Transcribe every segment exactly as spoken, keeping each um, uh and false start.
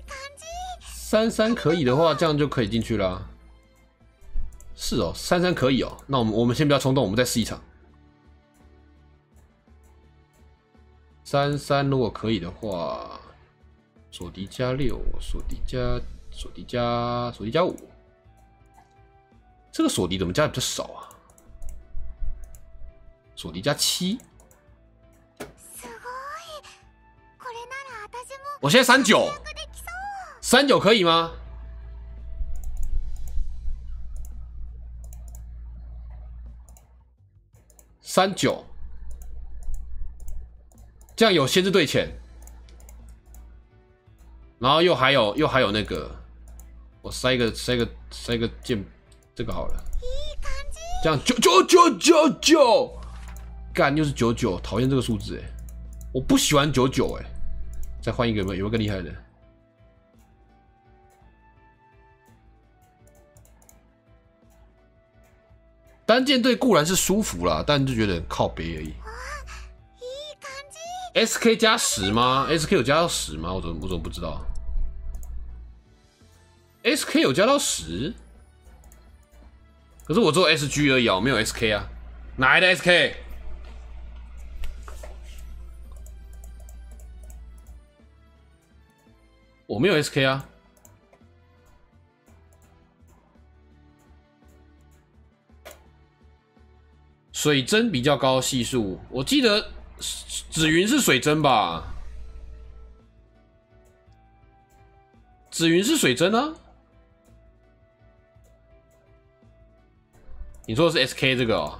三三可以的话，这样就可以进去啦。是哦，三三可以哦。那我们我们先不要冲动，我们再试一场。三三如果可以的话，锁敌加六，锁敌加锁敌加锁敌加五。这个锁敌怎么加的比较少啊？锁敌加七。我现在三九，三九可以吗？三九，这样有先知对潜，然后又还有又还有那个，我塞一个塞一个塞一个键，这个好了，这样九九九九九，干又是九九，讨厌这个数字哎，我不喜欢九九哎，再换一个有没有有没有更厉害的？单舰队固然是舒服啦，但就觉得很靠北而已。S K 加十吗 ？S K 有加到十吗？我怎么我怎么不知道 ？S K 有加到十？可是我只有 S G 而已啊，我没有 S K 啊，哪来的 S K？ 我没有 S K 啊。水针比较高系数，我记得紫云是水针吧？紫云是水针啊？你说的是 S K 这个哦？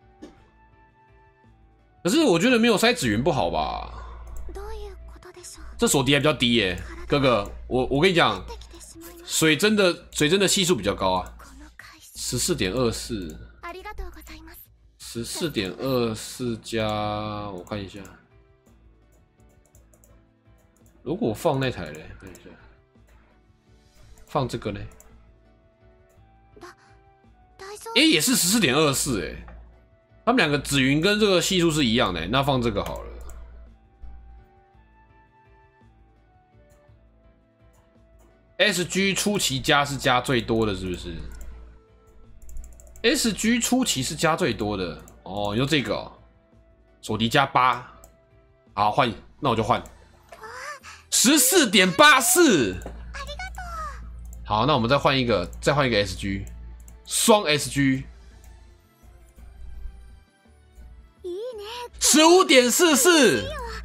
可是我觉得没有塞紫云不好吧？这锁敌还比较低耶，哥哥，我我跟你讲，水针的水针的系数比较高啊，十四点二四。十四点二四加，我看一下。如果我放那台嘞，看一下，放这个嘞，哎、欸，也是十四点二四哎，他们两个紫云跟这个系数是一样的，那放这个好了。S G 初期加是加最多的，是不是？ S G 初期是加最多的哦，你说这个哦，锁敌加八，好换，那我就换十四点八四。好，那我们再换一个，再换一个 S G， 双 S G， 十五点四四，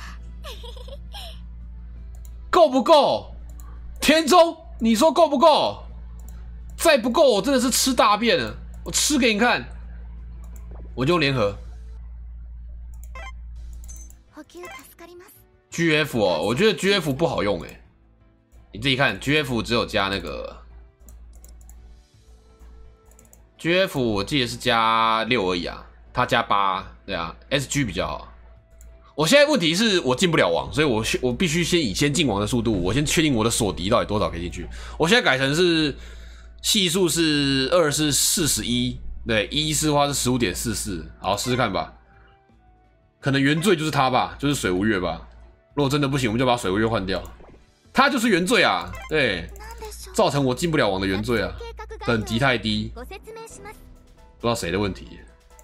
够不够？田中，你说够不够？再不够，我真的是吃大便了。 我吃给你看，我就用联合 G F 哦，我觉得 G F 不好用哎，你自己看 G F 只有加那个 G F 我记得是加六而已啊，他加八，对啊 ，S G 比较好。我现在问题是我进不了网，所以我我必须先以先进网的速度，我先确定我的锁敌到底多少可以进去。我现在改成是。 系数是二是四十一，对，一是的话是十五点四四，好试试看吧。可能原罪就是他吧，就是水无月吧。如果真的不行，我们就把水无月换掉。他就是原罪啊，对，造成我进不了网的原罪啊，等级太低，不知道谁的问题。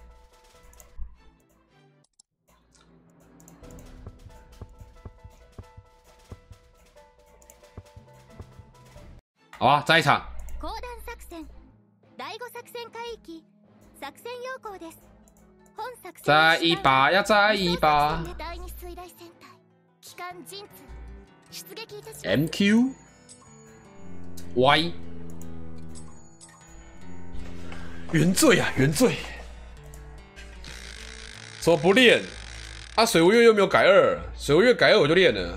好啊，再一场。 再一把呀，再一把。M Q Y 原罪啊，原罪！怎么不练？啊，水无月又没有改二，水无月改二我就练了。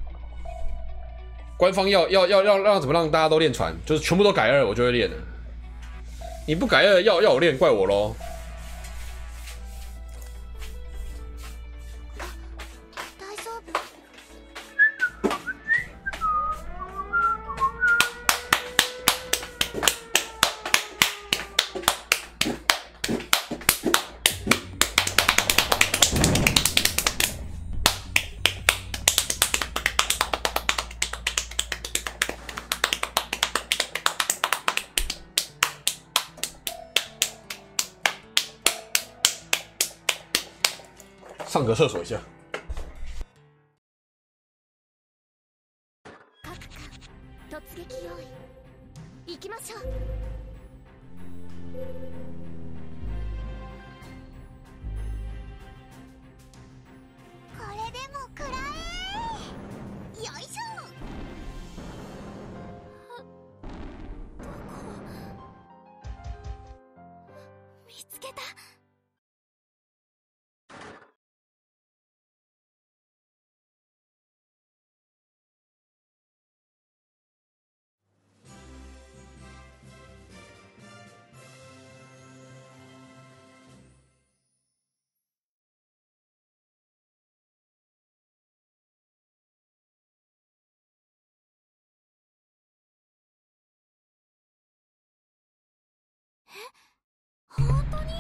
官方要要要要让怎么让大家都练船，就是全部都改二，我就会练了。你不改二，要要我练，怪我咯。 上个厕所一下。 本当に？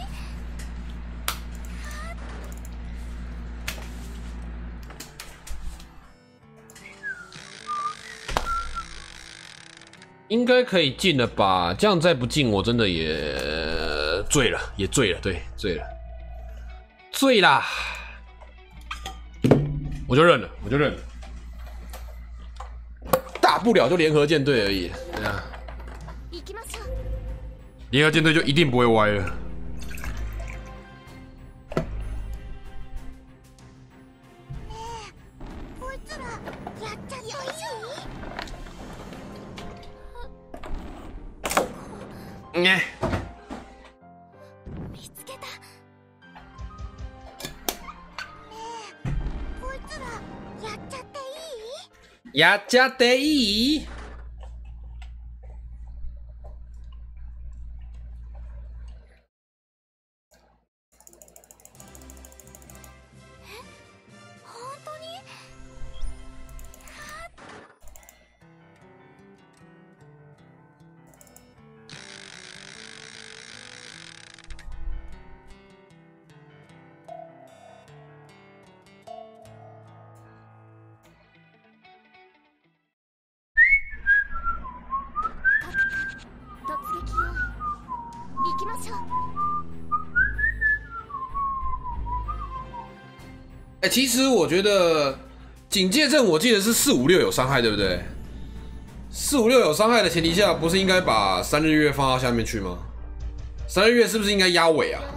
应该可以进了吧？这样再不进，我真的也醉了，也醉了，对，醉了，醉啦！我就认了，我就认了，大不了就联合舰队而已，对啊。联合舰队就一定不会歪了。嗯。やっちゃっていい？哎、欸，其实我觉得警戒阵我记得是四五六有伤害，对不对？四五六有伤害的前提下，不是应该把三日月放到下面去吗？三日月是不是应该压尾啊？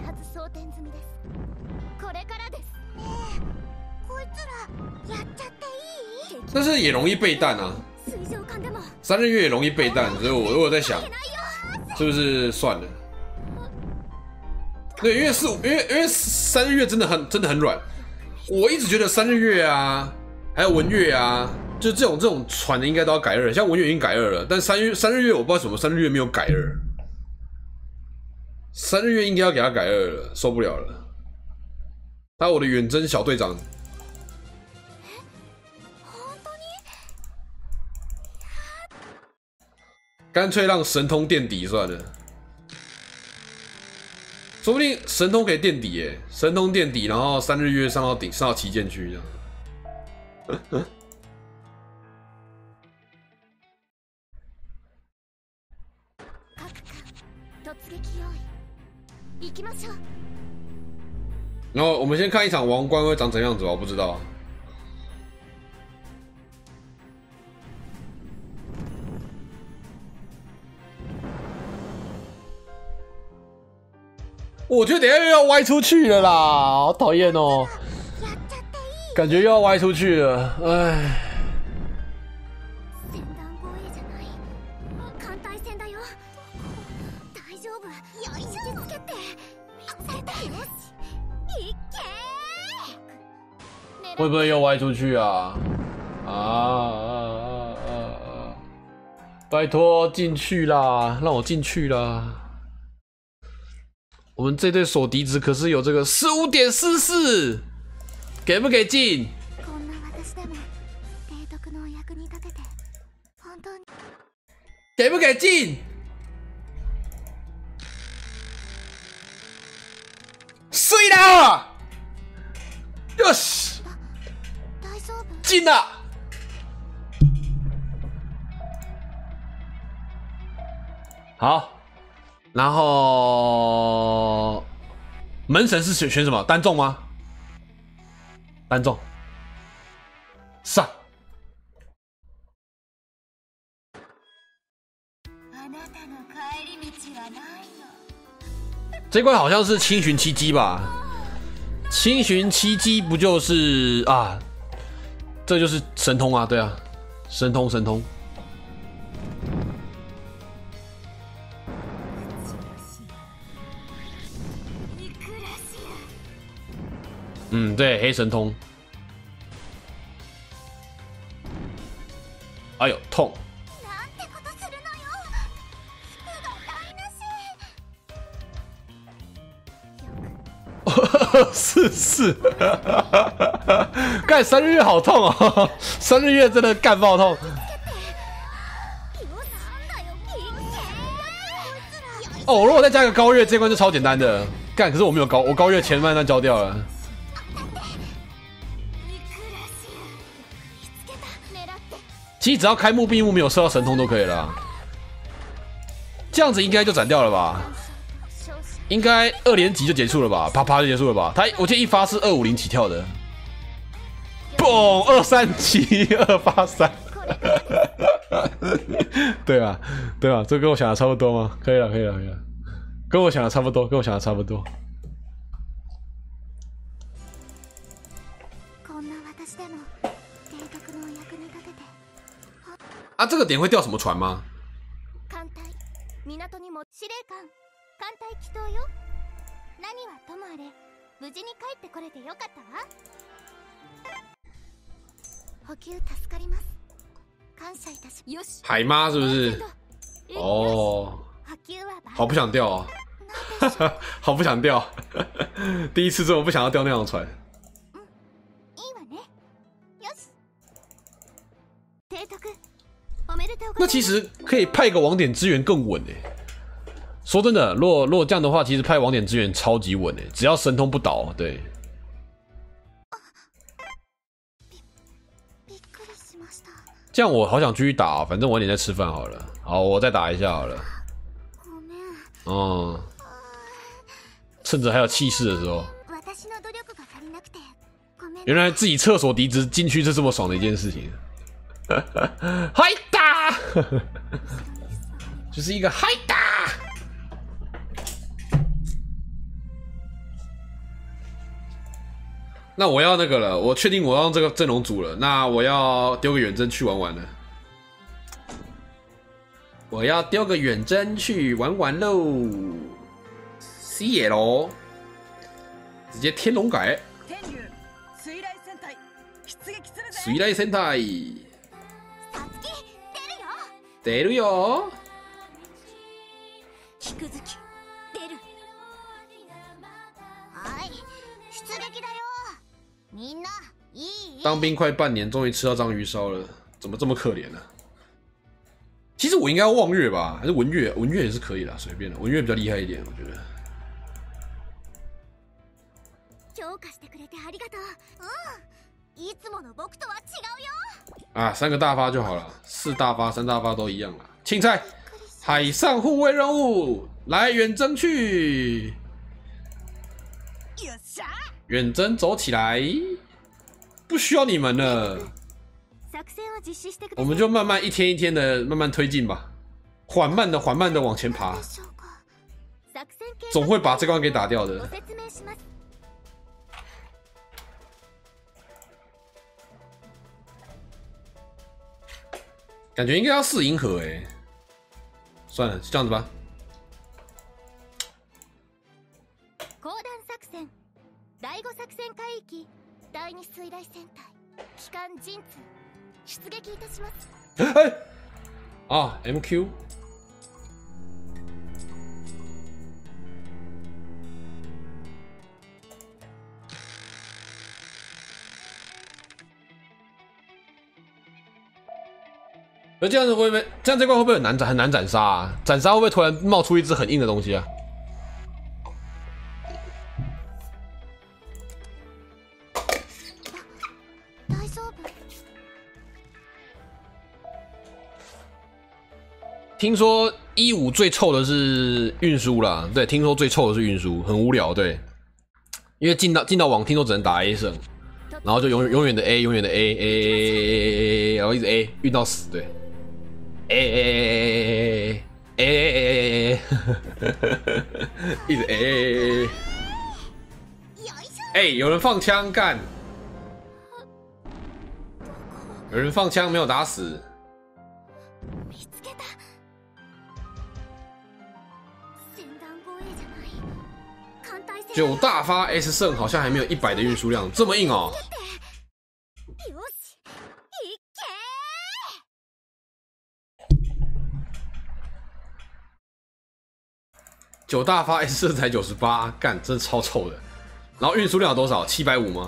但是也容易被弹啊，三日月也容易被弹，所以我我在想，是不是算了？对，因为四五，因为因为三日月真的很真的很软。我一直觉得三日月啊，还有文月啊，就这种这种船的应该都要改二，像文月已经改二了，但三日三日月我不知道为什么三日月没有改二，三日月应该要给他改二了，受不了了。他我的远征小队长，干脆让神通垫底算了。说不定神通可以垫底耶，神通垫底，然后三日月上到顶，上到旗舰区这样。然后我们先看一场王冠会长怎样子吧，我不知道。我觉得等一下又要歪出去了啦，好讨厌哦！感觉又要歪出去了，唉。会不会又歪出去啊？啊啊啊啊啊！拜托进去啦，让我进去啦！我们这队锁敌子可是有这个十五点四四，给不给进？给不给进？碎啦！よし，进了。好。然后门神是选选什么？单中吗？ 单中，上。这关好像是轻巡七击吧？轻巡七击不就是啊？这就是神通啊，对啊，神通神通。嗯，对，黑神通。哎呦，痛！是是，干三日月好痛哦！三日月真的干爆痛。哦，如果再加个高月，这关就超简单的。干，可是我没有高，我高月前半段交掉了。其实只要开幕闭幕没有射到神通都可以了，这样子应该就斩掉了吧？应该二连击就结束了吧？啪啪就结束了吧？他我记得一发是二五零起跳的，嘣二三七二八三，对吧？对吧？这跟我想的差不多吗？可以了，可以了，可以了，跟我想的差不多，跟我想的差不多。啊，这个点会掉什么船吗？海妈是不是？哦，好不想掉啊、哦，好不想掉。第一次这么不想要掉那样的船。那其实可以派个网点支援更稳诶。说真的，如果如果这样的话，其实派网点支援超级稳诶，只要神通不倒，对。这样我好想继续打、哦，反正晚点再吃饭好了。好，我再打一下好了。哦、嗯，趁着还有气势的时候。原来自己厕所离职进去是这么爽的一件事情。嗨打，就是一个嗨打。那我要那个了，我确定我要用这个阵容组了。那我要丢个远征去玩玩了。我要丢个远征去玩玩喽。C 野喽，直接天龙改。水雷戦隊。出るよ。当兵快半年，终于吃到章鱼烧了，怎么这么可怜呢、啊？其实我应该要望月吧，还是文月？文月也是可以的，随便的。文月比较厉害一点，我觉得。啊，三个大发就好了，四大发、三大发都一样了。青菜，海上护卫任务，来远征去。远征走起来，不需要你们了，我们就慢慢一天一天的慢慢推进吧，缓慢的、缓慢的往前爬，总会把这关给打掉的。感觉应该要试银河哎，算了，就这样子吧。第五作戦海域第二水雷戦隊機関陣痛出撃いたします。哎，啊 ，M Q。而这样子会不会？这样这关会不会很难斩？很难斩杀啊！斩杀会不会突然冒出一只很硬的东西啊？听说一五最臭的是运输啦，对，听说最臭的是运输，很无聊，对，因为进到进到网听说只能打 A 胜。 然后就永远永远的 A， 永远的 A A A A A A， 然后一直 A 运到死，对 A A A A A A A A， 一直 A A A。哎，有人放枪干，有人放枪没有打死。九大发 S 胜好像还没有一百的运输量，这么硬哦。九大发 S 胜才九十八，干，真的超臭的。然后运输量有多少？七百五吗？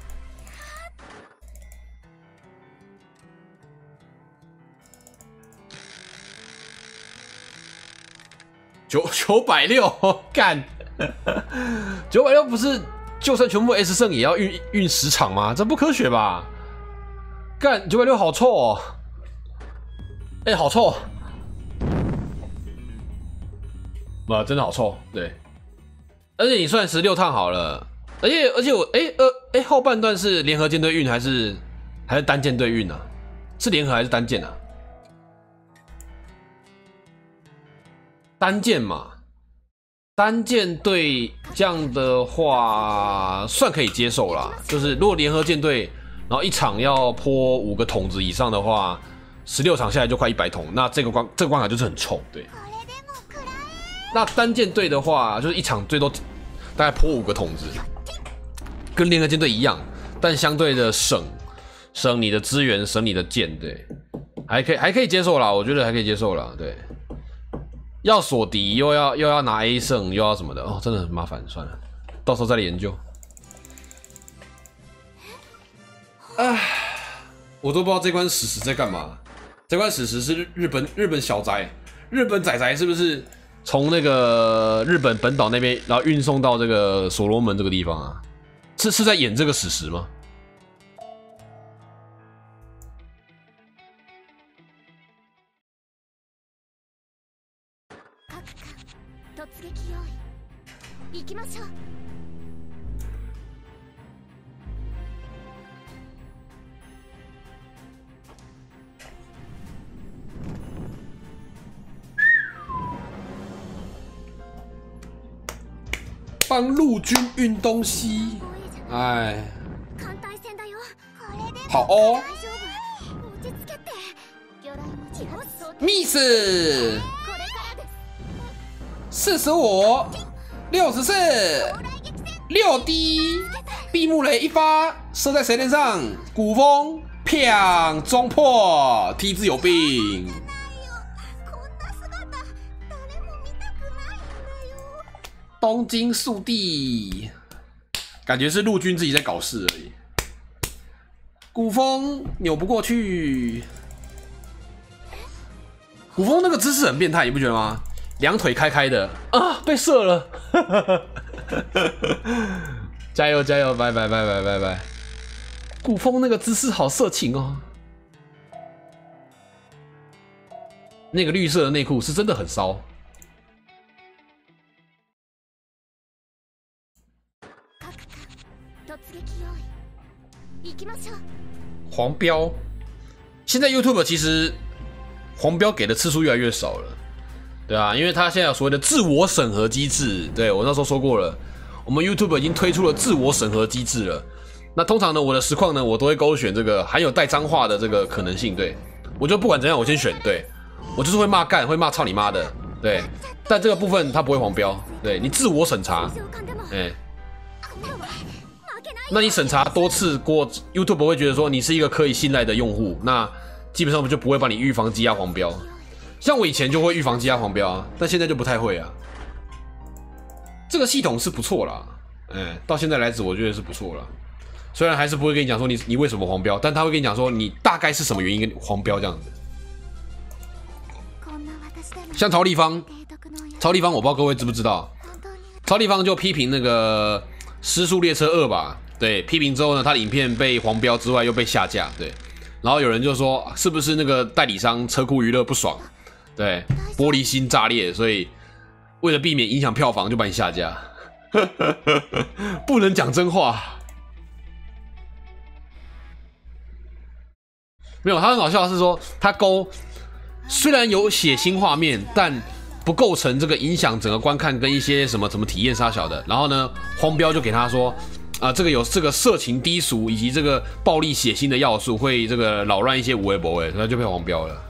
九九百六，干。九百六不是就算全部 S 胜也要运运十场吗？这不科学吧？干九百六好臭哦！哎、欸，好臭！不，真的好臭。对，而且你算十六趟好了，而且而且我哎、欸、呃哎、欸、后半段是联合舰队运还是还是单舰队运啊？是联合还是单舰啊？单舰嘛。单舰队这样的话算可以接受啦，就是如果联合舰队，然后一场要泼五个桶子以上的话，十六场下来就快一百桶，那这个关这个关卡就是很臭，对。那单舰队的话，就是一场最多大概泼五个桶子，跟联合舰队一样，但相对的省省你的资源，省你的舰，对，还可以还可以接受啦，我觉得还可以接受啦，对。要锁敌，又要又要拿 A 胜，又要什么的哦，真的很麻烦。算了，到时候再来研究。唉，我都不知道这关史实在干嘛。这关史实是日本日本小宅，日本仔仔是不是从那个日本本岛那边，然后运送到这个所罗门这个地方啊？是是在演这个史实吗？帮陆军运东西，哎，好哦 ，miss， 四十五，六十四，六 D， 闭目雷一发，射在谁脸上？古风，砰，中破 ，T 字有病。东京速递，感觉是陆军自己在搞事而已。古风扭不过去，古风那个姿势很变态，你不觉得吗？两腿开开的啊，被射了！加油加油，拜拜拜拜拜拜！古风那个姿势好色情哦，那个绿色的内裤是真的很骚。黄标，现在 YouTube 其实黄标给的次数越来越少了，对啊，因为它现在有所谓的自我审核机制，对，我那时候说过了，我们 YouTube 已经推出了自我审核机制了。那通常呢，我的实况呢，我都会勾选这个含有带脏话的这个可能性，对，我就不管怎样，我先选，对，我就是会骂干，会骂操你妈的，对，但这个部分它不会黄标，对你自我审查，哎、欸。那你审查多次过 ，YouTube 会觉得说你是一个可以信赖的用户，那基本上就不会帮你预防积压黄标。像我以前就会预防积压黄标啊，但现在就不太会啊。这个系统是不错啦，哎，到现在来止我觉得是不错啦。虽然还是不会跟你讲说你你为什么黄标，但他会跟你讲说你大概是什么原因跟黄标这样子。像曹立方，曹立方我不知道各位知不知道，曹立方就批评那个《失速列车二》吧。对，批评之后呢，他的影片被黄标之外又被下架，对，然后有人就说是不是那个代理商车库娱乐不爽，对，玻璃心炸裂，所以为了避免影响票房就把你下架，不能讲真话。 没有，他很搞笑的是说，他勾虽然有血腥画面，但不构成这个影响整个观看跟一些什么什么体验杀小的。然后呢，黄标就给他说，啊、呃，这个有这个色情低俗以及这个暴力血腥的要素，会这个扰乱一些无为博为，他就被黄标了。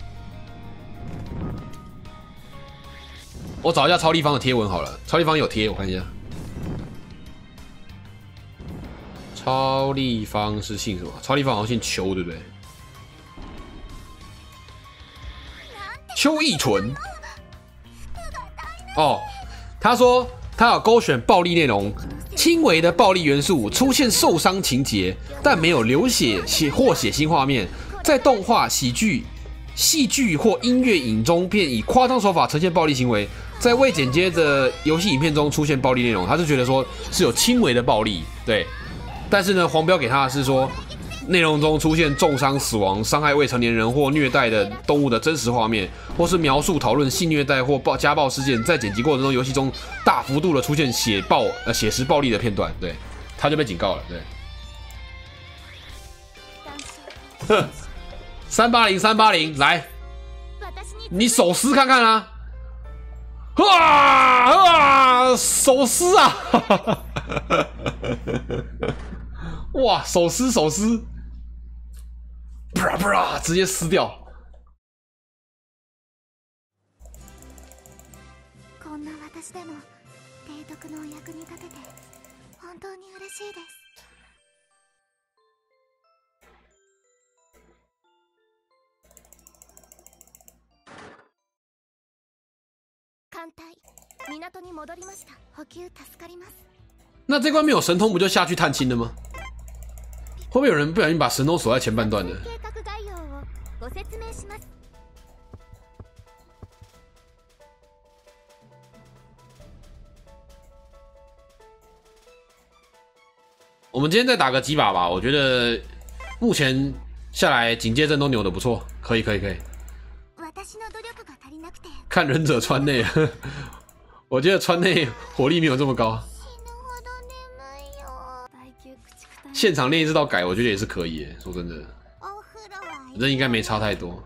我找一下超立方的贴文好了，超立方有贴，我看一下。超立方是姓什么？超立方好像姓邱，对不对？邱义纯。哦，他说他有勾选暴力内容，轻微的暴力元素，出现受伤情节，但没有流血血或血腥画面，在动画、喜剧、戏剧或音乐影中，便以夸张手法呈现暴力行为。在未剪接的游戏影片中出现暴力内容，他是觉得说是有轻微的暴力，对。但是呢，黄标给他的是说，内容中出现重伤、死亡、伤害未成年人或虐待的动物的真实画面，或是描述讨论性虐待或暴家暴事件，在剪辑过程中，游戏中大幅度的出现血暴呃血实暴力的片段，对，他就被警告了，对。哼，三八零三八零，来，你手撕看看啊！哇哇，手撕啊！哇，手撕手撕，啪啪，直接撕掉。 こんな私でも提督のお役に立てて本当に嬉しいです。艦隊、港に戻りました。補給助かります。 那这关没有神通，不就下去探亲了吗？会不会有人不小心把神通锁在前半段呢？ 計画概要をご説明します。 我们今天再打个几把吧，我觉得目前下来警戒阵都扭得不错，可以可以可以。 私の努力が足りなくて。 看忍者川内，我觉得川内火力没有这么高。现场练这道改，我觉得也是可以耶。说真的，反正应该没差太多。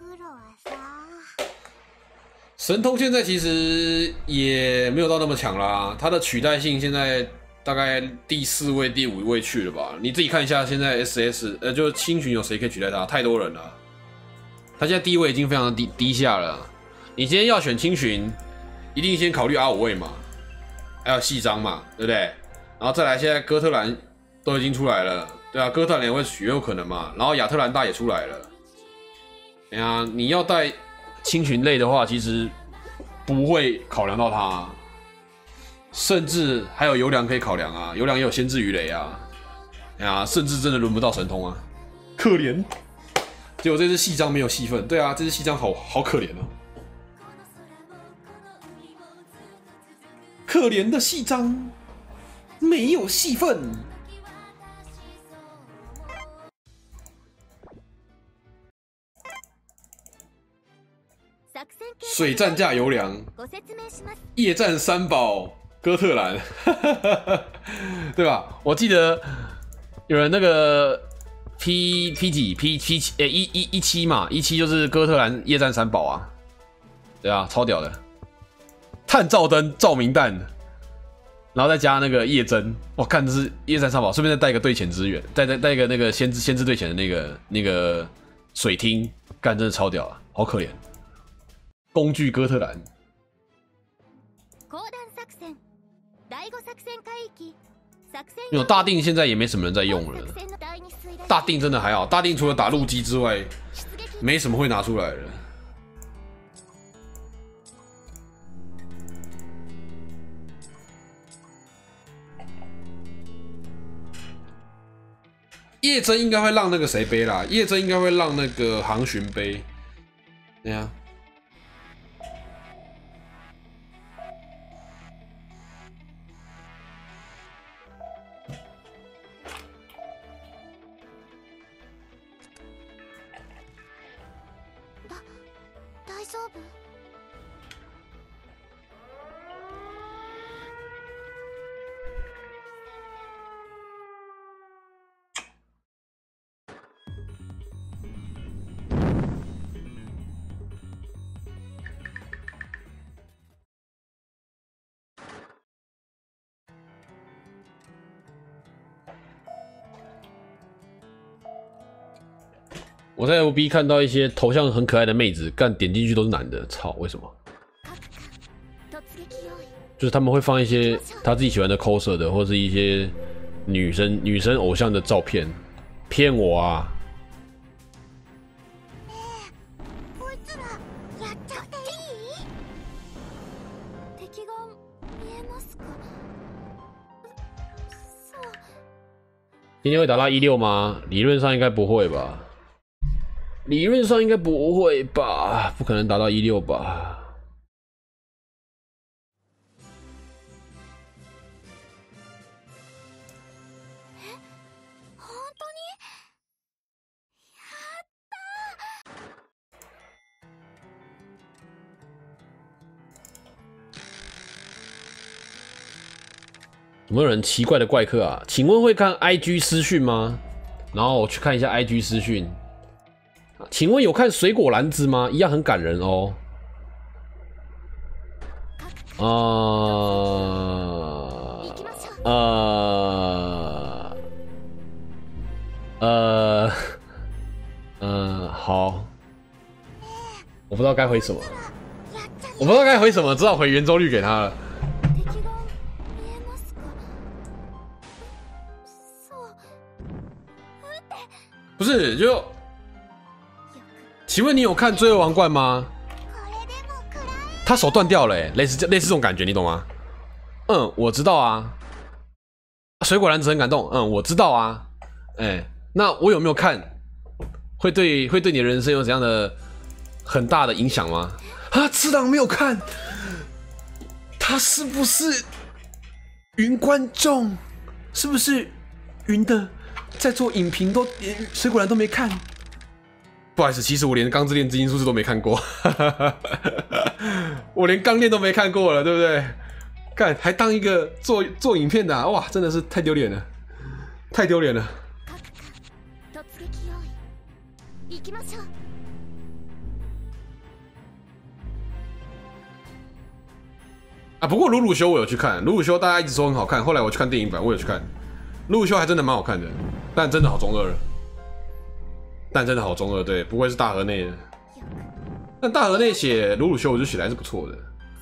神通现在其实也没有到那么强啦，它的取代性现在大概第四位、第五位去了吧？你自己看一下，现在 S S 呃，就是青群有谁可以取代它？太多人了，它现在地位已经非常的低低下了。你今天要选青群，一定先考虑阿五位嘛，还有细章嘛，对不对？然后再来，现在哥特兰都已经出来了，对啊，哥特兰也会取，也有可能嘛。然后亚特兰大也出来了，哎呀，你要带青群类的话，其实不会考量到它、啊，甚至还有油良可以考量啊，油良也有先知鱼雷啊，哎呀，甚至真的轮不到神通啊，可怜。结果这只细章没有戏份，对啊，这只细章好好可怜哦。可怜的细章没有戏份。水战架油良，夜战三宝哥特兰，对吧？我记得有人那个 P P 几 P P 七诶一一一七嘛，一七就是哥特兰夜战三宝啊，对啊，超屌的。探照灯、照明弹，然后再加那个夜针，我看这是夜战三宝，顺便再带一个队前支援，再再带一个那个先知先知队前的那个那个水厅，干真的超屌啊，好可怜。工具哥特兰。没有大定现在也没什么人在用了，大定真的还好，大定除了打陆基之外，没什么会拿出来的。叶真应该会让那个谁背啦，叶真应该会让那个航巡背，对呀。 大丈夫？ 我在 F B 看到一些头像很可爱的妹子，干点进去都是男的，操，为什么？就是他们会放一些他自己喜欢的 coser 的，或是一些女生女生偶像的照片，骗我啊！ こいつらやっちゃっていい？敵が見えますか？そう。 今天会打到一六吗？理论上应该不会吧？理论上应该不会吧？不可能打到一六吧？有没有人奇怪的怪客啊？请问会看 I G 私讯吗？然后我去看一下 I G 私讯。请问有看水果篮子吗？一样很感人哦。啊、呃，呃，呃，呃，好。我不知道该回什么，我不知道该回什么，只好回圆周率给他了。不是，就，请问你有看《罪恶王冠》吗？他手断掉了，哎，类似类似这种感觉，你懂吗？嗯，我知道啊。水果篮子很感动，嗯，我知道啊。哎、欸，那我有没有看？会对会对你的人生有怎样的很大的影响吗？啊，次郎没有看，他是不是云观众？是不是云的？在做影评都连水果篮都没看，不好意思，其实我连《钢之炼之音术士》都没看过，我连《钢炼》都没看过了，对不对？干还当一个做做影片的、啊，哇，真的是太丢脸了，太丢脸了。啊，不过鲁鲁修我有去看，鲁鲁修大家一直说很好看，后来我去看电影版，我有去看。鲁鲁修还真的蛮好看的，但真的好中二了，但真的好中二，对，不愧是大河内的。但大河内写鲁鲁修，我就写的还是不错的。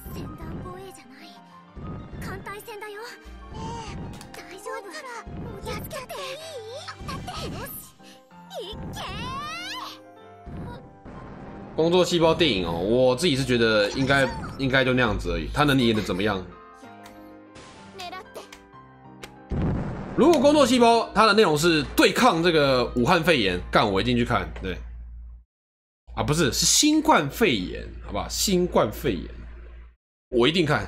工作细胞电影哦，我自己是觉得应该应该就那样子而已，他能演的怎么样？如果工作细胞它的内容是对抗这个武汉肺炎，干我一定去看。对，啊不是是新冠肺炎，好吧，新冠肺炎，我一定看。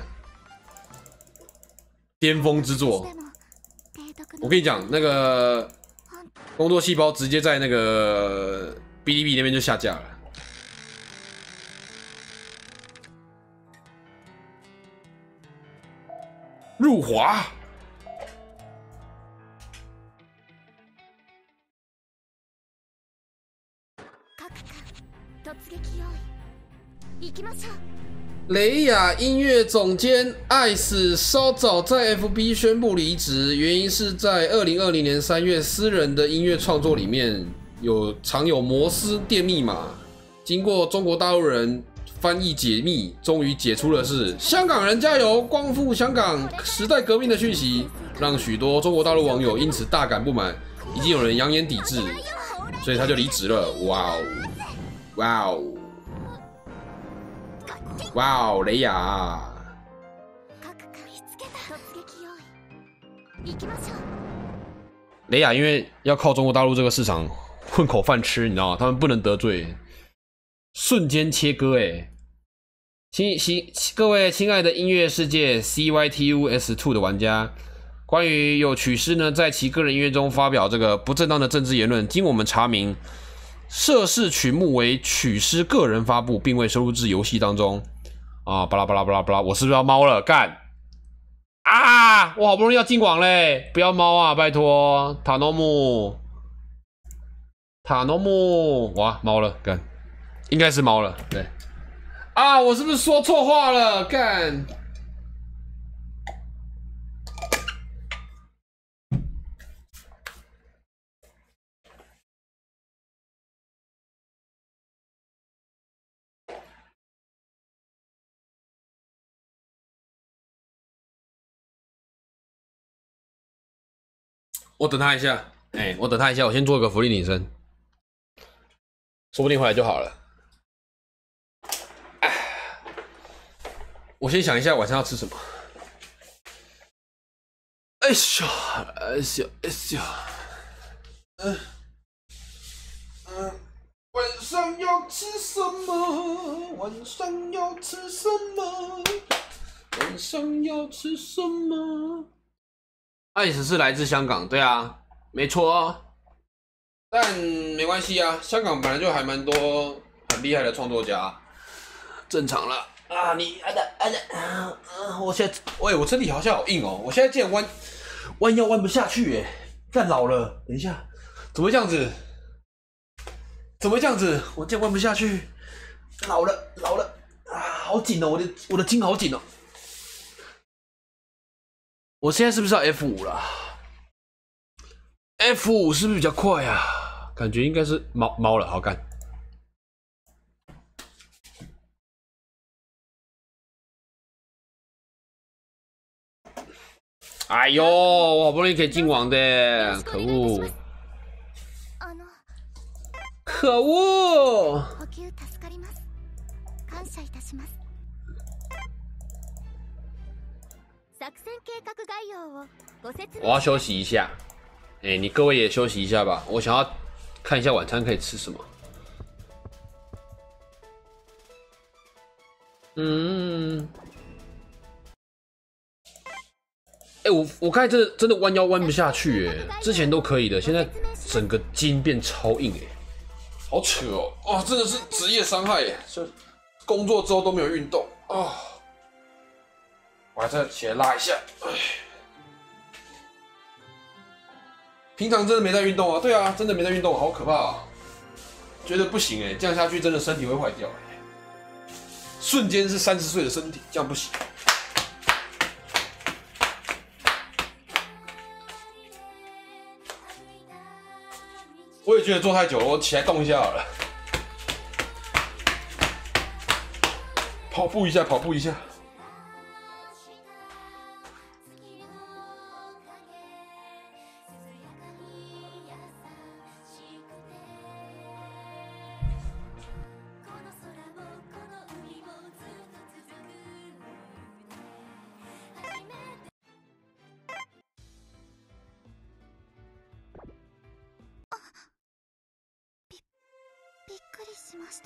巅峰之作，我跟你讲，那个工作细胞直接在那个哔哩哔哩那边就下架了。入华。雷雅音乐总监艾斯稍早在 F B 宣布离职，原因是在二零二零年三月私人的音乐创作里面有藏有摩斯电密码，经过中国大陆人翻译解密，终于解出的是香港人加油，光复香港时代革命的讯息，让许多中国大陆网友因此大感不满，已经有人扬言抵制，所以他就离职了。哇哦，哇哦！哇哦，雷雅！雷雅因为要靠中国大陆这个市场混口饭吃，你知道吗？他们不能得罪，瞬间切割哎！亲亲，各位亲爱的音乐世界 C Y T U S 二 的玩家，关于有曲师呢在其个人音乐中发表这个不正当的政治言论，经我们查明，涉事曲目为曲师个人发布，并未收录至游戏当中。啊，巴拉巴拉巴拉巴拉，我是不是要猫了？干！啊，我好不容易要进网嘞，不要猫啊，拜托！塔诺姆，塔诺姆，哇，猫了，干，应该是猫了，对。啊，我是不是说错话了？干！ 我等他一下，哎、欸，我等他一下，我先做个福利女生，说不定回来就好了。我先想一下晚上要吃什么。哎呦，哎呦，哎呦，嗯嗯，晚上要吃什么？晚上要吃什么？晚上要吃什么？艾斯是来自香港，对啊，没错啊。但没关系啊，香港本来就还蛮多很厉害的创作家，正常了。啊，你啊的啊的，啊，我现在，喂，我身体好像好硬哦，我现在竟然弯弯腰弯不下去耶，干老了，等一下，怎么会这样子？怎么会这样子？我竟然弯不下去，老了老了啊，好紧哦，我的我的筋好紧哦。我现在是不是要 F 五 了 ？F 五 是不是比较快啊？感觉应该是猫猫了，好干。哎呦，我好不容易可以进网的，可恶！可恶！我要休息一下。哎、欸，你各位也休息一下吧，我想要看一下晚餐可以吃什么。嗯。哎、欸，我我刚才真的真的弯腰弯不下去哎，之前都可以的，现在整个筋变超硬哎，好扯哦！哦，真的是职业伤害哎，就工作之后都没有运动啊、哦。我还再起来拉一下，哎，平常真的没在运动啊，对啊，真的没在运动，好可怕啊！觉得不行哎，这样下去真的身体会坏掉哎，瞬间是三十岁的身体，这样不行。我也觉得坐太久了，我起来动一下好了，跑步一下，跑步一下。 びっくりしました。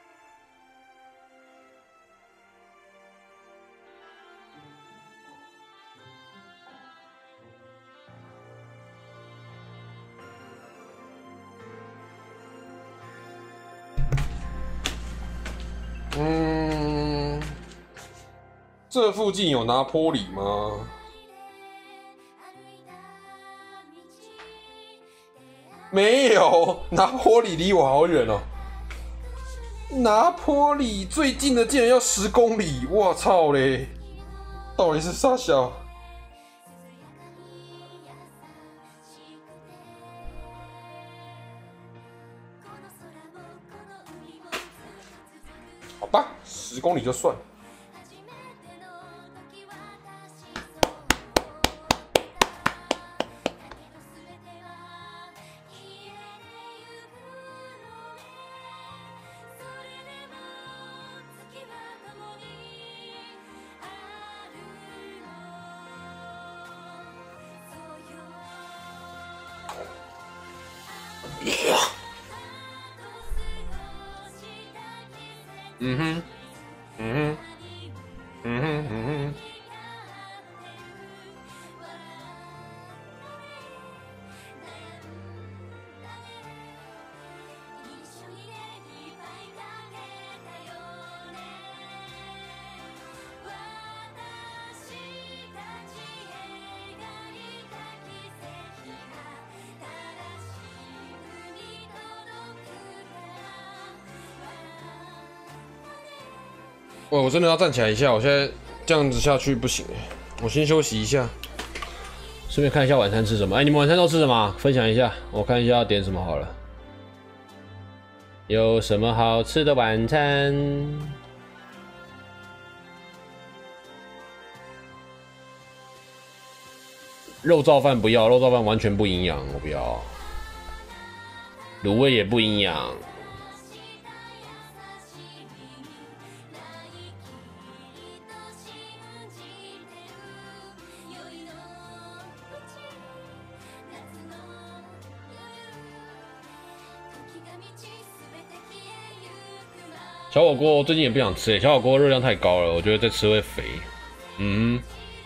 嗯，这附近有拿坡里吗？没有，拿坡里离我好远哦。拿坡里最近的竟然要十公里，我操嘞！到底是啥小？好吧，十公里就算了。嗯哼，嗯哼，嗯哼，嗯哼。喂，我真的要站起来一下，我现在这样子下去不行哎，我先休息一下，顺便看一下晚餐吃什么。哎、欸，你们晚餐都吃什么？分享一下，我看一下要点什么好了。有什么好吃的晚餐？ 肉燥饭不要，肉燥饭完全不营养，我不要。卤味也不营养。小火锅最近也不想吃，小火锅热量太高了，我觉得再吃会肥。嗯。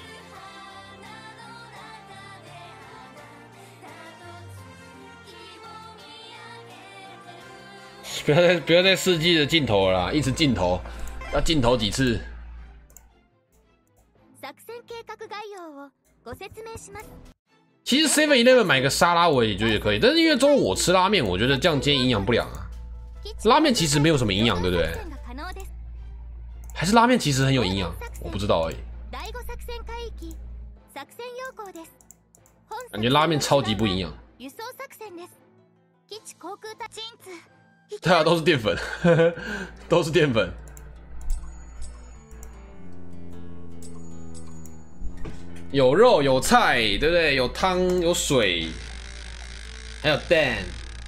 不要再不要再世纪的尽头了啦，一直尽头，要尽头几次？其实 Seven Eleven 买个沙拉我也觉得也可以，但是因为中午我吃拉面，我觉得这样今天营养不良啊。拉面其实没有什么营养，对不对？还是拉面其实很有营养，我不知道而已。感觉拉面超级不营养。对啊，都是淀粉，都是淀粉。有肉有菜，对不对？有汤有水，还有蛋。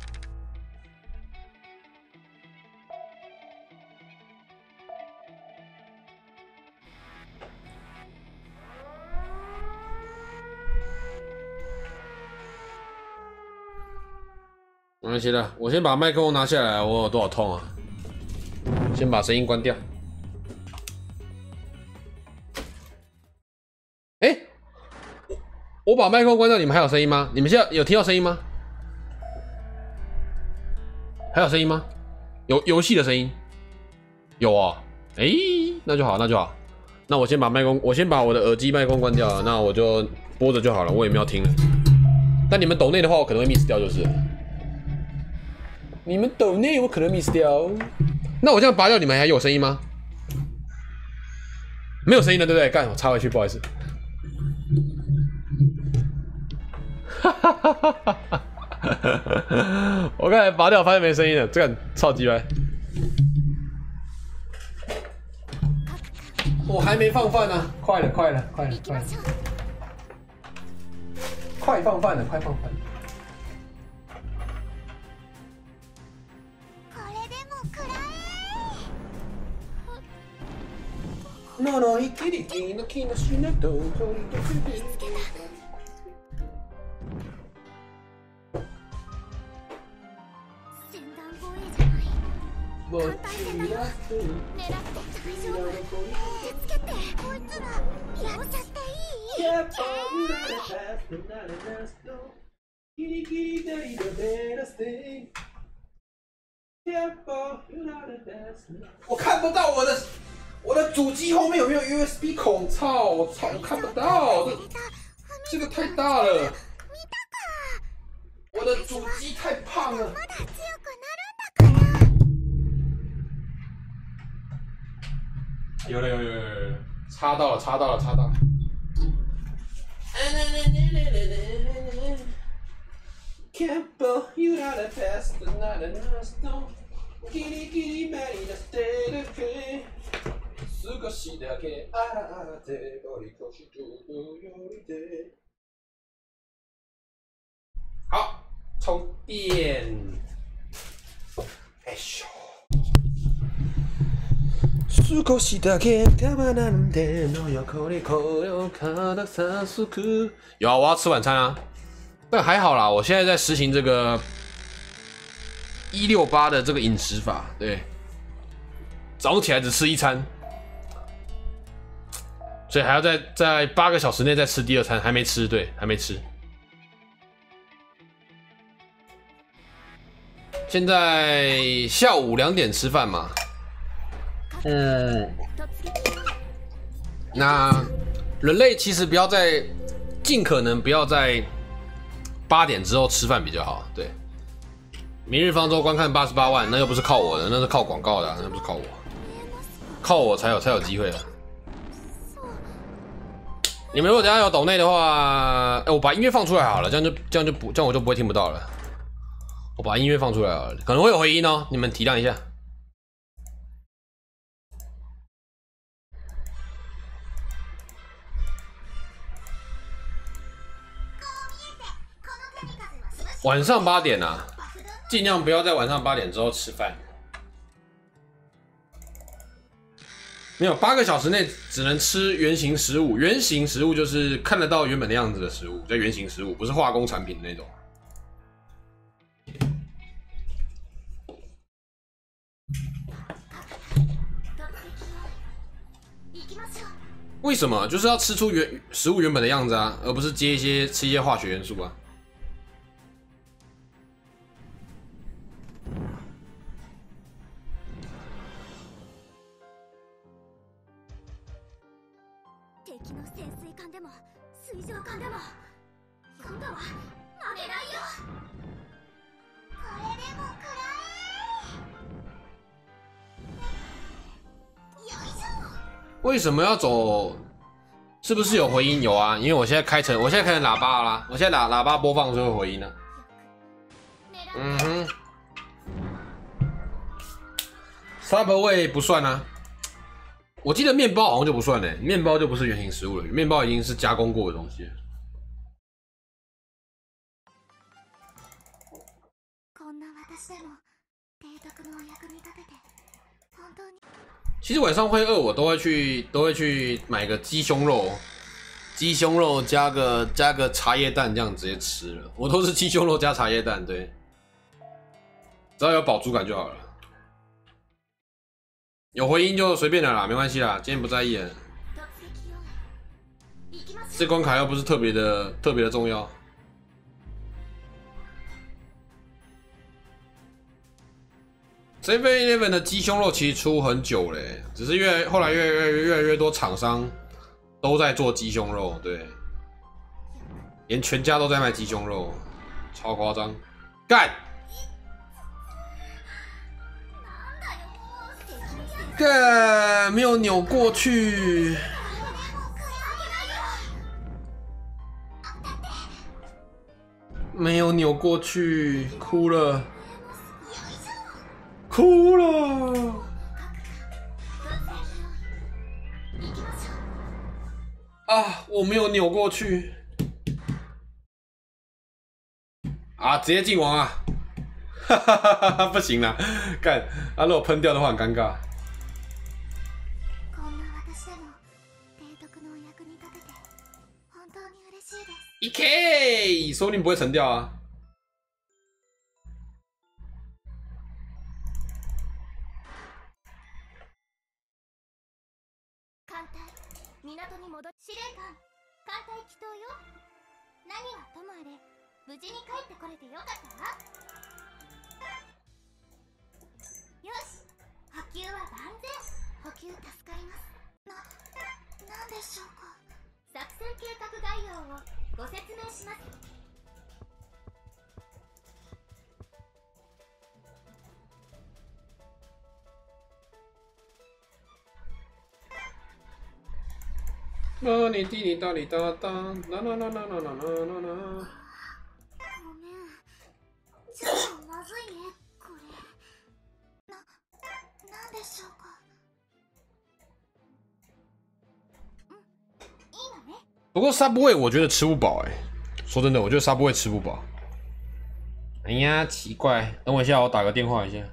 没关系的，我先把麦克风拿下来，我有多少痛啊？先把声音关掉。哎、欸，我把麦克风关掉，你们还有声音吗？你们现在有听到声音吗？还有声音吗？有游戏的声音？有啊、哦。哎、欸，那就好，那就好。那我先把麦克风，我先把我的耳机麦克风关掉了，那我就播着就好了，我也没有听了。但你们抖内的话，我可能会 miss 掉，就是了。你们抖内我可能 miss 掉，那我这样拔掉，你们还有声音吗？没有声音了，对不对？干，我插回去，不好意思。哈哈哈哈哈哈！我刚才拔掉，发现没声音了，这个超级白。我还没放饭呢、啊，快了，快了，快了，快了，快放饭了，快放饭。No no, ikiriki no ki no shinato, tori to kiri. 狙ってきた大丈夫手つけてこいつらやっちゃっていいやっぱ裏でファストなれなすとキリキリでいるベラステイやっぱ裏でファスト我看不到我的我的主机后面有没有 U S B 孔？操！我操！我看不到，这这个太大了。我的主机太胖了。有了有了有了有了，插到了插到了插到了。少しだけ洗って乗り越しとよりで。好，充电。哎咻。少しだけ我慢んでの横に声をかたさすく。有啊，我要吃晚餐啊。但还好啦，我现在在实行这个一六八的这个饮食法，对，早上起来只吃一餐。所以还要在在八个小时内再吃第二餐，还没吃，对，还没吃。现在下午两点吃饭嘛，嗯，那人类其实不要在，尽可能不要在八点之后吃饭比较好，对。明日方舟观看八十八万，那又不是靠我的，那是靠广告的、啊，那不是靠我，靠我才有才有机会的。你们如果等一下有抖内的话，哎，我把音乐放出来好了，这样就这样就不这样我就不会听不到了。我把音乐放出来好了，可能会有回音哦，你们体谅一下。 晚上八点啊，尽量不要在晚上八点之后吃饭。没有八个小时内只能吃原型食物，原型食物就是看得到原本的样子的食物，叫原型食物，不是化工产品那种。为什么？就是要吃出原食物原本的样子啊，而不是接一些吃一些化学元素啊。 敵の潜水艦でも水上艦でも今度は負けないよ。これでも食らえ。よいしょ。 为什么要走？是不是有回音？有啊，因为我现在开成，我现在开成喇叭啦，我现在喇喇叭播放就会回音了。嗯哼 ，Subway 不算啊。我记得面包好像就不算嘞，面包就不是原型食物了，面包已经是加工过的东西了。其实晚上会饿，我都会去都会去买个鸡胸肉，鸡胸肉加个加个茶叶蛋这样直接吃了。我都是鸡胸肉加茶叶蛋，对，只要有饱足感就好了。有回音就随便了啦，没关系啦，今天不在意了。这关卡又不是特别的特别的重要。seven eleven 的鸡胸肉其实出很久嘞，只是越后来越越越来越多厂商都在做鸡胸肉，对，连全家都在卖鸡胸肉，超夸张，干！干，没有扭过去，没有扭过去，哭了。哭了！啊，我没有扭过去。啊，直接进王啊！哈哈哈哈，不行了，干！啊，如果喷掉的话很尴尬。一 K， 说不定不会沉掉啊。 港に戻司令官、艦隊祈祷よ。何はともあれ無事に帰ってこれてよかった。よし、補給は万全。補給助かります。な、なんでしょうか。作戦計画概要をご説明します。 那你滴你哒哩哒哒，啦啦啦啦啦啦啦啦啦。 ごめん、ちょっとまずいね、これ。な、なんでしょうか。うん、いいわね。 不过 Subway 我觉得吃不饱哎、欸，说真的，我觉得 Subway 吃不饱。哎呀，奇怪，等我一下，我打个电话一下。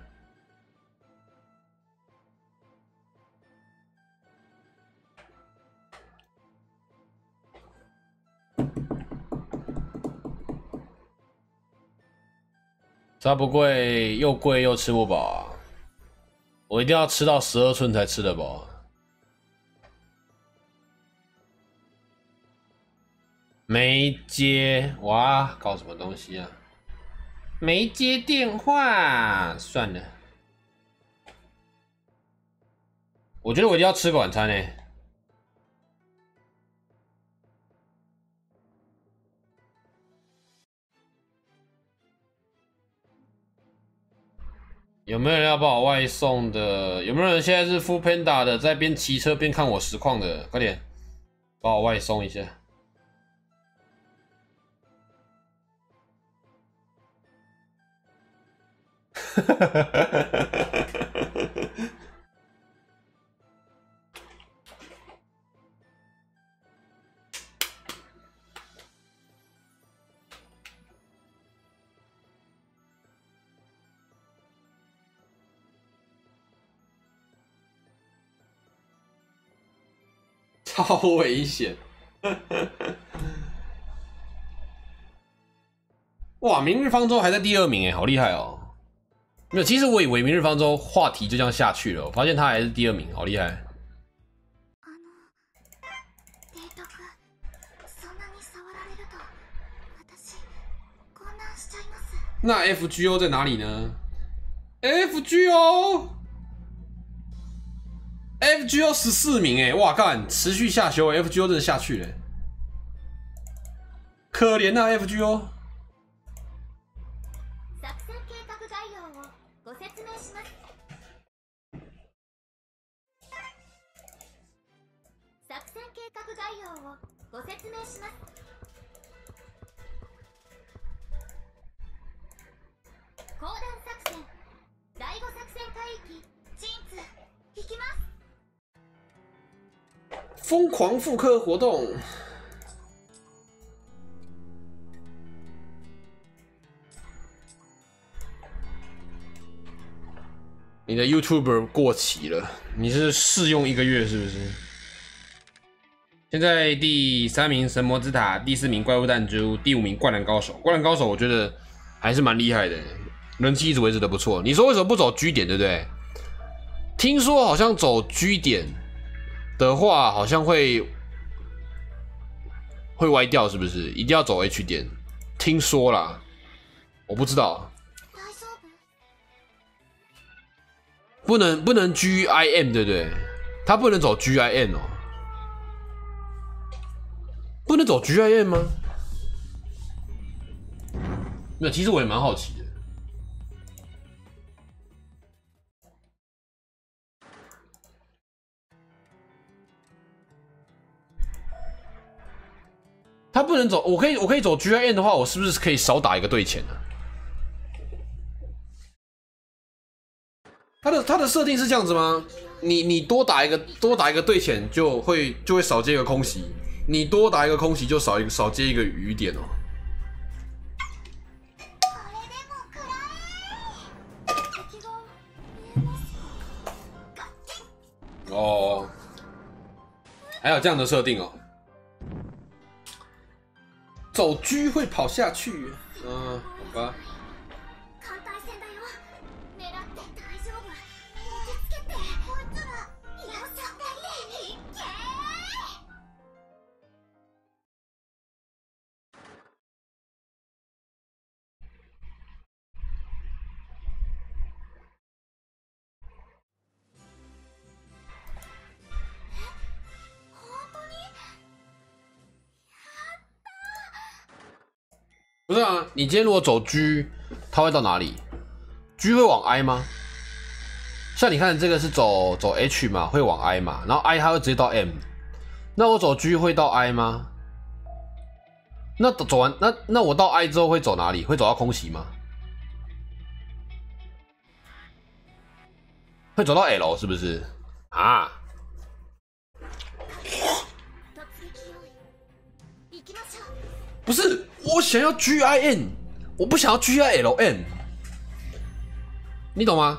它不贵，又贵又吃不饱、啊，我一定要吃到十二寸才吃得饱。没接，哇，搞什么东西啊？没接电话，算了。我觉得我一定要吃个晚餐呢、欸。有没有人要帮我外送的？有没有人现在是 Foodpanda 的，在边骑车边看我实况的？快点，帮我外送一下。哈哈哈哈哈！ 超危险！哇，明日方舟还在第二名哎，好厉害哦！没有，其实我以为明日方舟话题就这样下去了，我发现他还是第二名，好厉害！那 F G O 在哪里呢 ？F G O，F G O 十四名哎，哇干，持续下修 ，F G O 真的下去了，可怜啊 F G O。疯狂复刻活动，你的 YouTuber 过期了，你是试用一个月是不是？现在第三名神魔之塔，第四名怪物弹珠，第五名灌篮高手。灌篮高手我觉得还是蛮厉害的，人气一直维持的不错。你说为什么不走 G 点，对不对？听说好像走 G 点的话，好像会会歪掉，是不是？一定要走 H 点？听说啦，我不知道。不能不能 G I M 对不对？他不能走 G I M 哦，不能走 G I M 吗？没有，其实我也蛮好奇的。他不能走，我可以我可以走 G I M 的话，我是不是可以少打一个队前呢、啊？他的他的设定是这样子吗？你你多打一个多打一个队前就会就会少接一个空袭，你多打一个空袭就少一个少接一个雨点哦。哦，还有这样的设定哦。走狙会跑下去，嗯，好吧。不是啊，你今天如果走 G， 它会到哪里 ？G 会往 I 吗？像你看这个是走走 H 嘛，会往 I 嘛，然后 I 它会直接到 M。那我走 G 会到 I 吗？那走完那那我到 I 之后会走哪里？会走到空袭吗？会走到 L 是不是？啊？不是，我想要 G I N， 我不想要 G I L N， 你懂吗？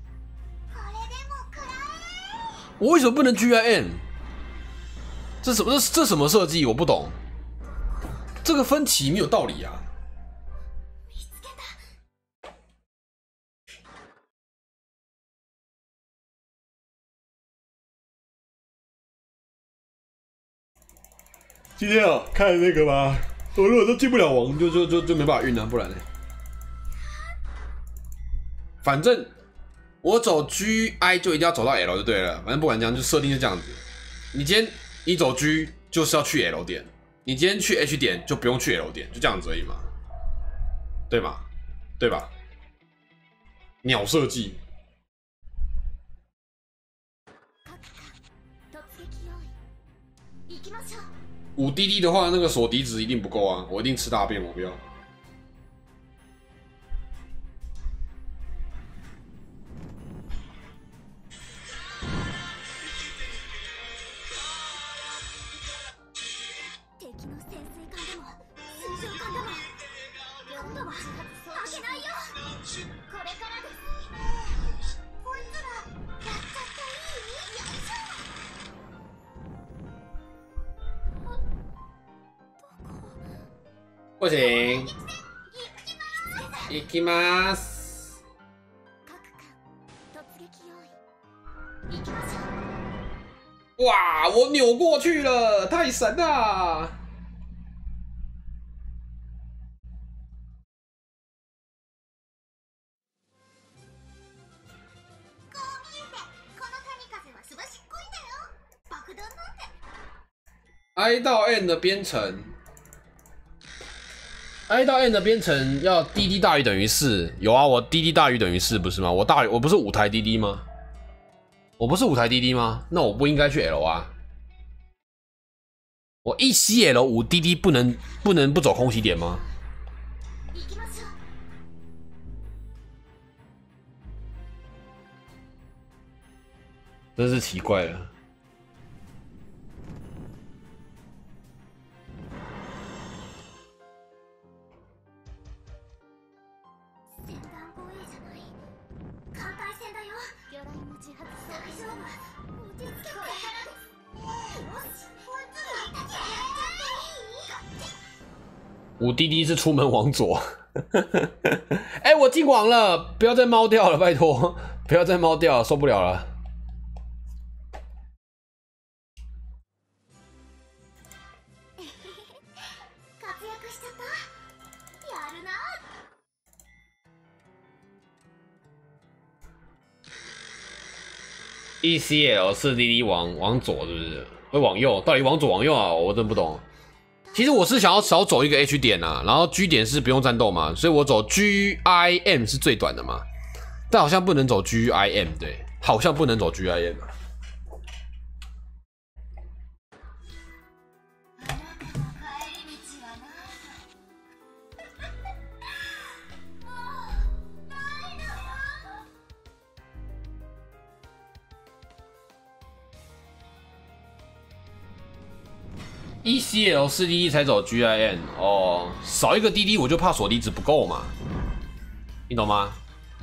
我为什么不能 G I N？ 这什么这这什么设计？我不懂，这个分歧没有道理啊！今天啊，看那个吧。我如果都进不了王，就就就就没办法运啊，不然呢？反正我走 G I 就一定要走到 L 就对了，反正不管怎样，就设定是这样子。你今天你走 G 就是要去 L 点，你今天去 H 点就不用去 L 点，就这样子而已嘛，对吗？对吧？鸟设计。五滴滴的话，那个锁敌值一定不够啊！我一定吃大便，我不要。 不行。行きます。哇！我扭过去了，太神了！哀悼 N 的编程，哀悼 N 的编程要滴滴大于等于四，有啊，我滴滴大于等于四不是吗？我大于我不是五台滴滴吗？我不是五台滴滴吗？那我不应该去 L 啊！我一 C L 五滴滴不能不能不走空袭点吗？真是奇怪了。五滴滴是出门往左。哎、欸，我进网了，不要再猫掉了，拜托，不要再猫掉了，受不了了。E C L 四滴滴往往左是不是？会往右？到底往左往右啊？我真不懂。其实我是想要少走一个 H 点啊，然后 G 点是不用战斗嘛，所以我走 G I M 是最短的嘛，但好像不能走 G I M， 对，好像不能走 G I M。E C L 四滴滴才走 G I N 哦，少一个滴滴我就怕锁离子不够嘛，你懂吗？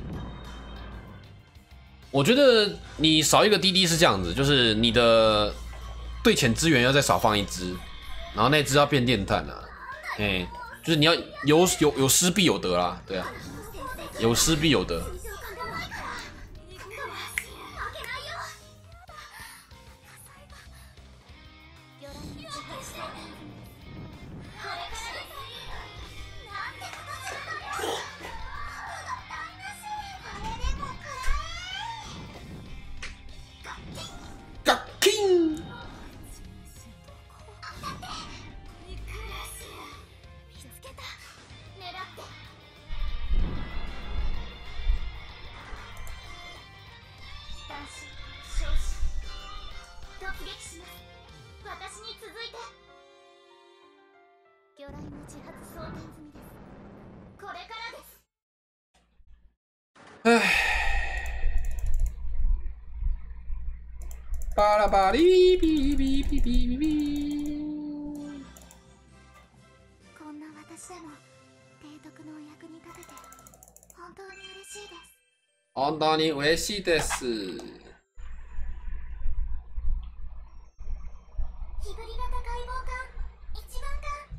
我觉得你少一个滴滴是这样子，就是你的对潜资源要再少放一只，然后那只要变电炭啊，哎、欸，就是你要有有有失必有得啦，对啊，有失必有得。唉，巴拉巴哩哔哔哔哔哔。 こんな私でも提督のお役に立てて本当に嬉しいです。 本当に嬉しいです。 ヒブリ型解剖艦一番艦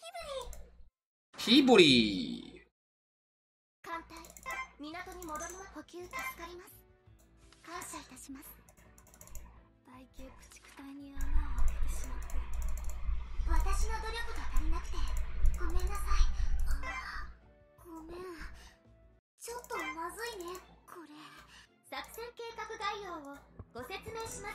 ヒブリ。 艦隊港に戻ります。補給助かります。感謝いたします。大型駆逐隊に穴を開けてしまって、私の努力が足りなくてごめんなさい。ごめん、ちょっとまずいねこれ。作戦計画概要をご説明します。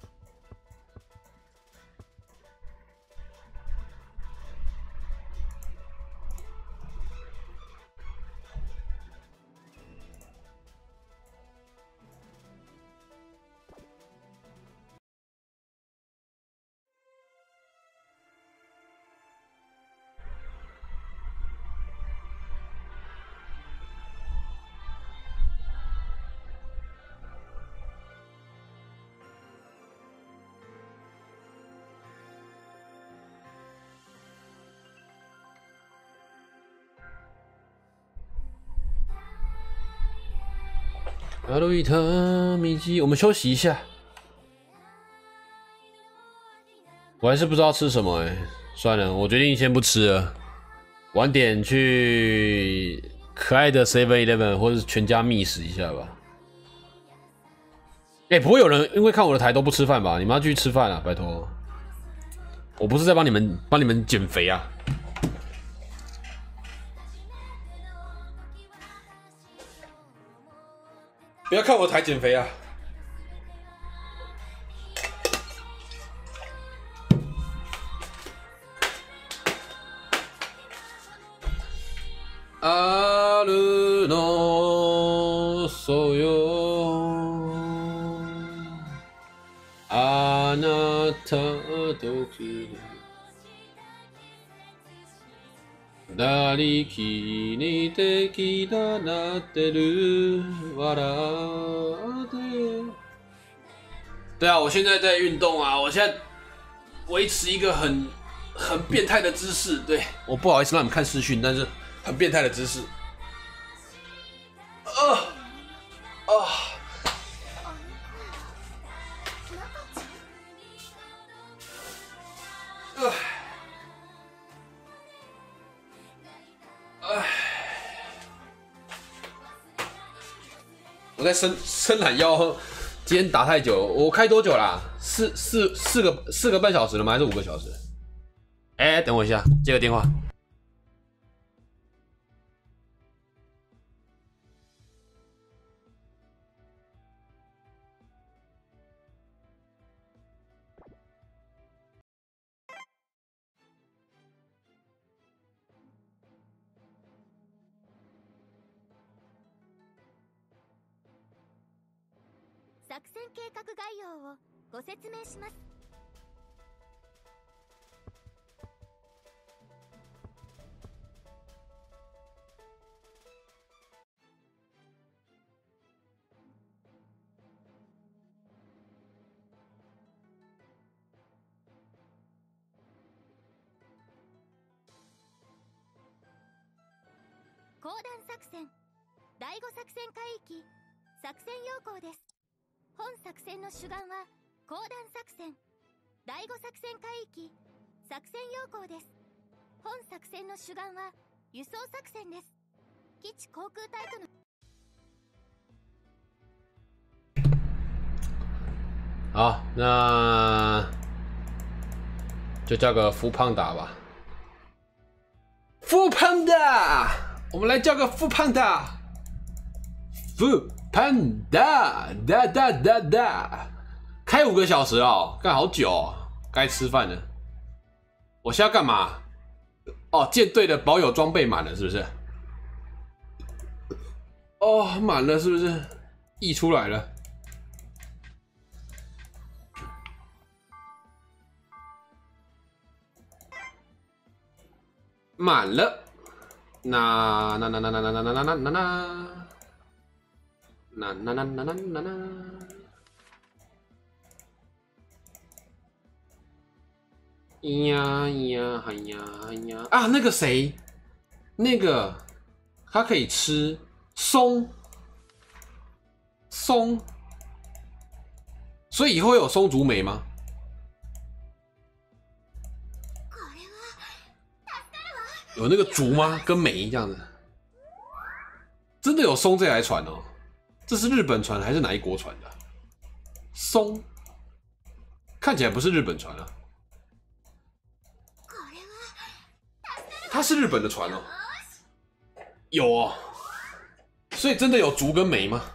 阿鲁伊特米基，我们休息一下。我还是不知道吃什么哎、欸，算了，我决定先不吃了。 晚点去可爱的 Seven Eleven 或者是全家觅食一下吧。哎、欸，不会有人因为看我的台都不吃饭吧？你们要继续吃饭啊，拜托！我不是在帮你们帮你们减肥啊。不要看我的台减肥啊！あるのそよあなたと来るなりきに敵だなってる笑って对啊，我现在在运动啊，我现在维持一个很很变态的姿势。对，我不好意思让你们看视讯，但是很变态的姿势。啊啊！唉唉，我在伸伸懒腰。今天打太久，我开多久啦？四四四个四个半小时了吗？还是五个小时？哎、欸，等我一下，接个电话。 作戦計画概要をご説明します。講談作戦第五作戦海域作戦要項です。本作戦の主眼は講談作戦第五作戦海域作戦要項です。本作戦の主眼は輸送作戦です。基地航空隊との好，那就叫个富胖达吧。富胖达，我们来叫个富胖达。富胖达，哒哒哒哒，开五个小时哦，干好久哦，该吃饭了。我现在要干嘛？哦，舰队的保有装备满了，是不是？哦，满了是不是？溢出来了。满了，那那那那那那那那那那那那那那那那那那，呀呀哎呀哎呀啊！那个谁，那个他可以吃松松，所以以后会有松竹梅吗？有那个竹吗？跟梅这样子，真的有松这台船哦？这是日本船还是哪一国船的？松看起来不是日本船啊，它是日本的船哦。有哦，所以真的有竹跟梅吗？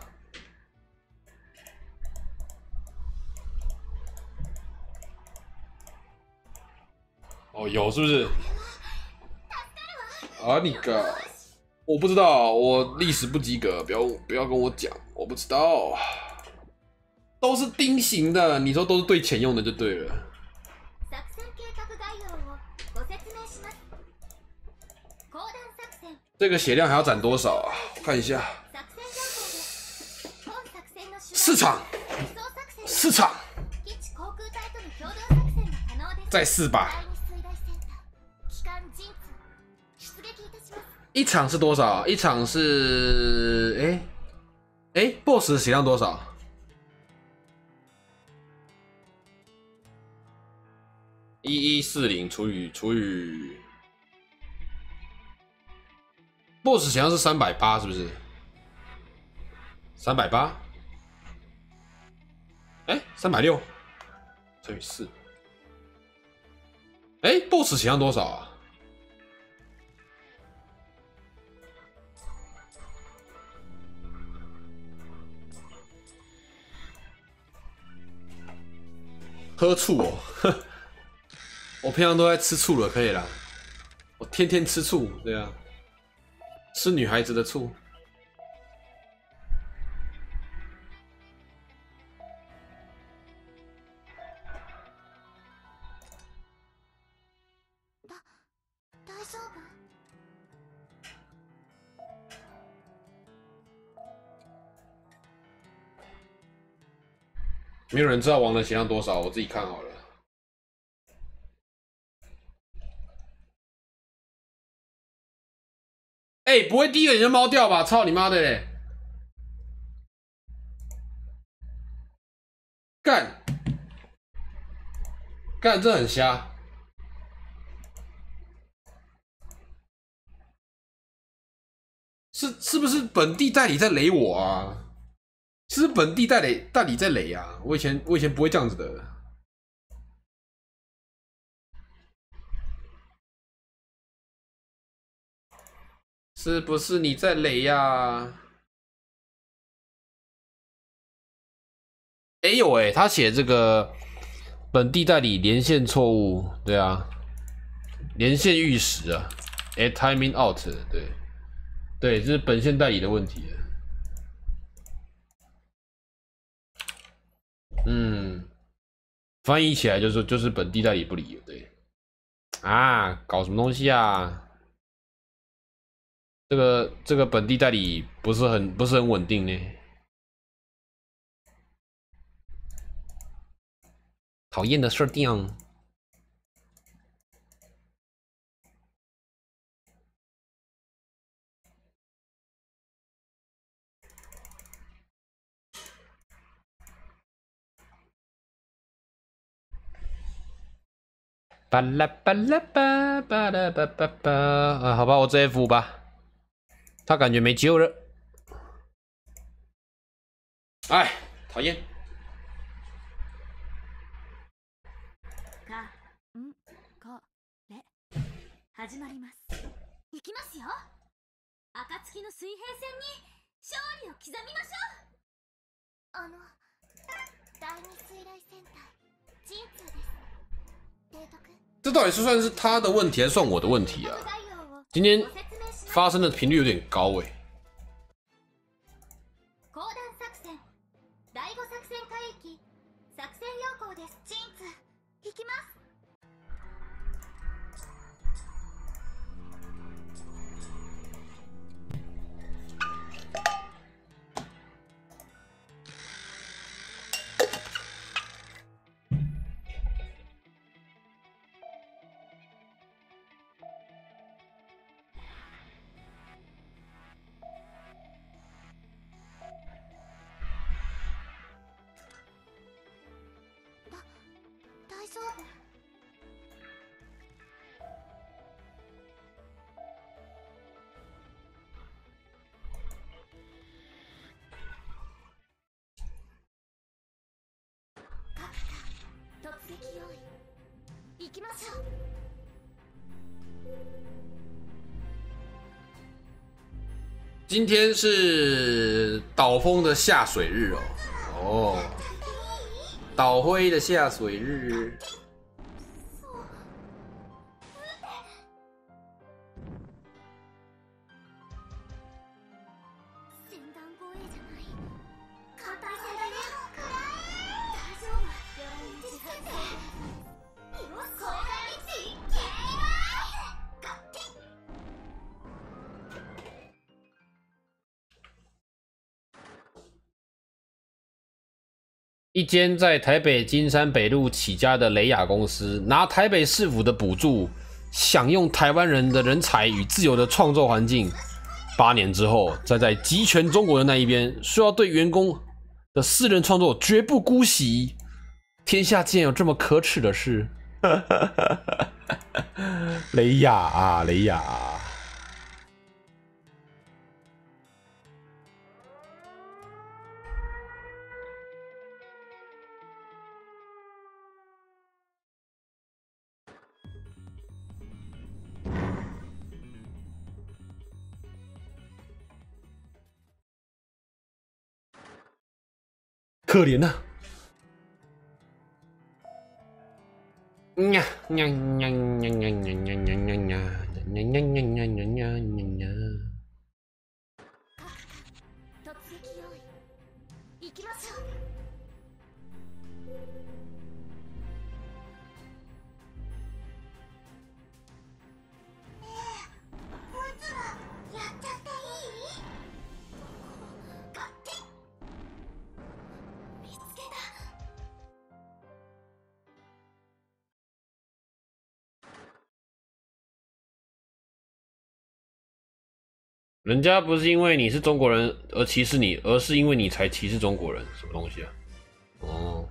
哦，有是不是？啊你个！我不知道，我历史不及格，不要不要跟我讲，我不知道。都是丁型的，你说都是对钱用的就对了。这个血量还要攒多少啊？我看一下。四场，四场，再四把。一场是多少？一场是哎哎、欸欸、，boss 的血量多少？一一四零除以除以 ？boss 好像是三百八，是不是？三百八？哎，三百六乘以四。哎 ，boss 血量多少啊？喝醋哦，我平常都在吃醋了，可以啦。我天天吃醋，对啊，吃女孩子的醋。 大丈夫？ 没有人知道王的血量多少，我自己看好了。哎、欸，不会第一个你就猫掉吧？操你妈的嘞！干干，这很瞎。是是不是本地代理在雷我啊？是不是本地代理代理在雷啊？我以前我以前不会这样子的。是不是你在雷呀、啊？哎、欸、有哎、欸，他写这个本地代理连线错误，对啊，连线逾时啊，哎、欸、timing out， 对对，这是本线代理的问题。嗯，翻译起来就是就是本地代理不理，对啊，搞什么东西啊？这个这个本地代理不是很不是很稳定呢。讨厌的设定。巴拉巴拉巴巴拉巴巴巴啊，好吧，我直接服吧。他感觉没救了。哎，讨厌。 か、ん、こ、れ、始まります。いきますよ。暁の水平線に勝利を刻みましょう。あの、第二水雷戦隊、ジンツーです。提督。 这到底是算是他的问题，还是算我的问题啊？今天发生的频率有点高哎、欸。 講談作戦、第五作戦海域、作戦要項です。ジンツー、行きます。大丈夫？各艦突撃用意。行きましょう。 今天是岛风的下水日哦，哦，岛灰的下水日。一间在台北金山北路起家的雷亚公司，拿台北市府的补助，享用台湾人的人才与自由的创作环境。八年之后，再在集权中国的那一边，说要对员工的私人创作绝不姑息。天下竟然有这么可耻的事！雷亚啊，雷亚啊！ 可怜呐、呀呀呀呀呀呀呀呀呀呀呀呀呀！ 突撃用意行きましょう。ええ、こいつらやっちゃっていい？勝手見つけた。 人家不是因为你是中国人而歧视你，而是因为你才歧视中国人，什么东西啊？哦，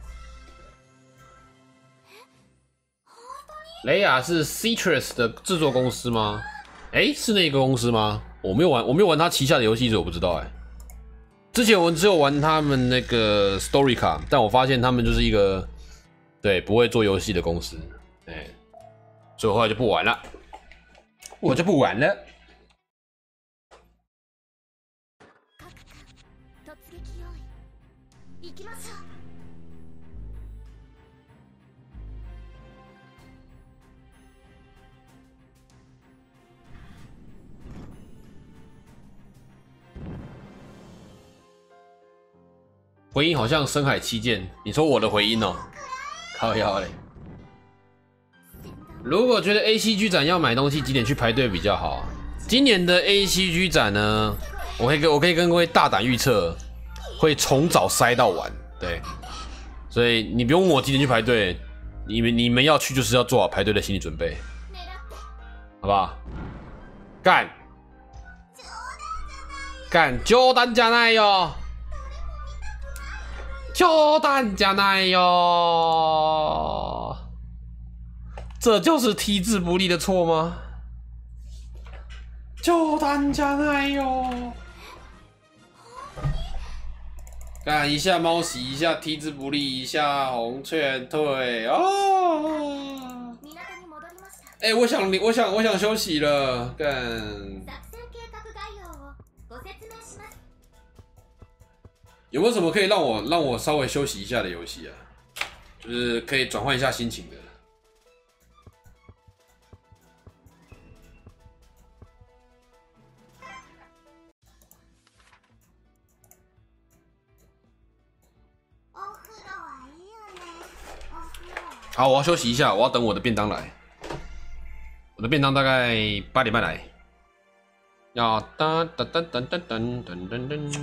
雷亚是 Citrus 的制作公司吗？哎、欸，是那个公司吗？我没有玩，我没有玩他旗下的游戏，所以我不知道哎、欸。之前我只有玩他们那个 Story 卡，但我发现他们就是一个对不会做游戏的公司，哎、欸，所以我后来就不玩了，我就不玩了。 行きましょう。 回音好像深海七剑，你说我的回音哦、喔，靠腰嘞。如果觉得 A C G 展要买东西，几点去排队比较好？今年的 A C G 展呢，我可以跟我可以跟各位大胆预测，会从早塞到晚，对。所以你不用问我几点去排队，你们你们要去就是要做好排队的心理准备，好不好？干干，冗談じゃないよ。冗談じゃないよ，这就是 T 字不利的错吗？冗談じゃないよ，干一下猫洗，一下 T 字不利，一下红劝退哦。哎、欸，我想我想我想休息了，干。有没有什么可以让我让我稍微休息一下的游戏啊？就是可以转换一下心情的。好，我要休息一下，我要等我的便当来。我的便当大概八点半来。要噔噔噔噔噔噔噔噔噔。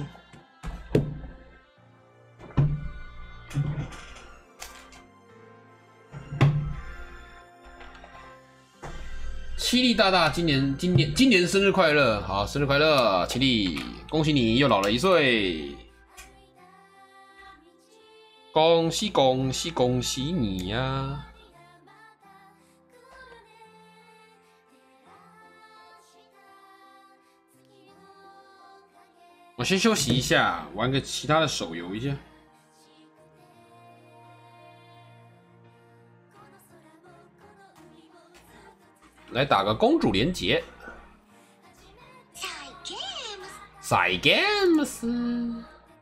七力大大，今年今年今年生日快乐！好，生日快乐，七力，恭喜你又老了一岁，恭喜恭喜恭喜你呀、啊！我先休息一下，玩个其他的手游一下。来打个公主连结。赛 games。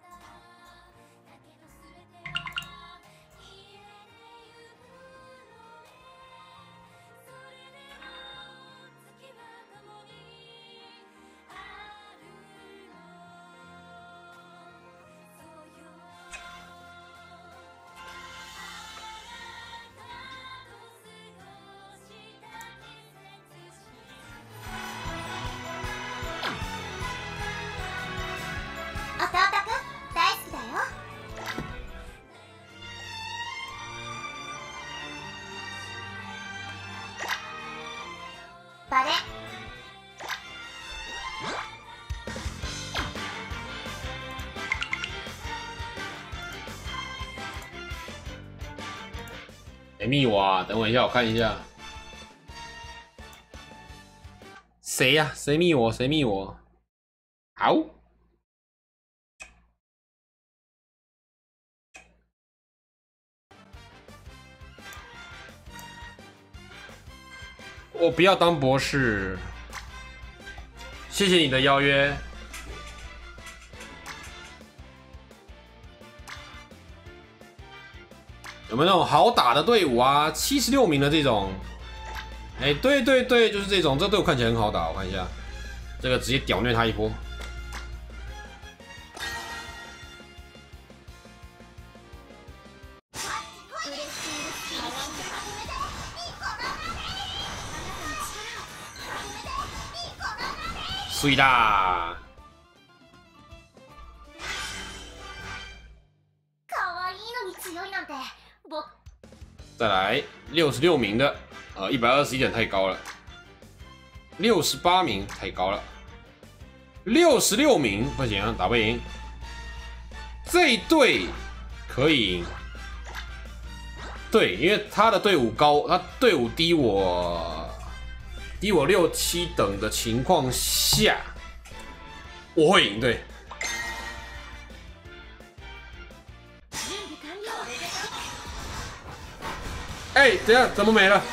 谁密我啊？等我一下，我看一下。谁呀、啊？谁密我？谁密我？好。我不要当博士。谢谢你的邀约。 有没有那种好打的队伍啊？七十六名的这种，哎、欸，对对对，就是这种，这队伍看起来很好打。我看一下，这个直接屌虐他一波。水啦！再来六十六名的，呃，一百二十一点太高了。六十八名太高了。六十六名不行，打不赢。这一队可以赢。对，因为他的队伍高，他队伍低我低我六七等的情况下，我会赢。对。哎、欸，等一下，怎么没了？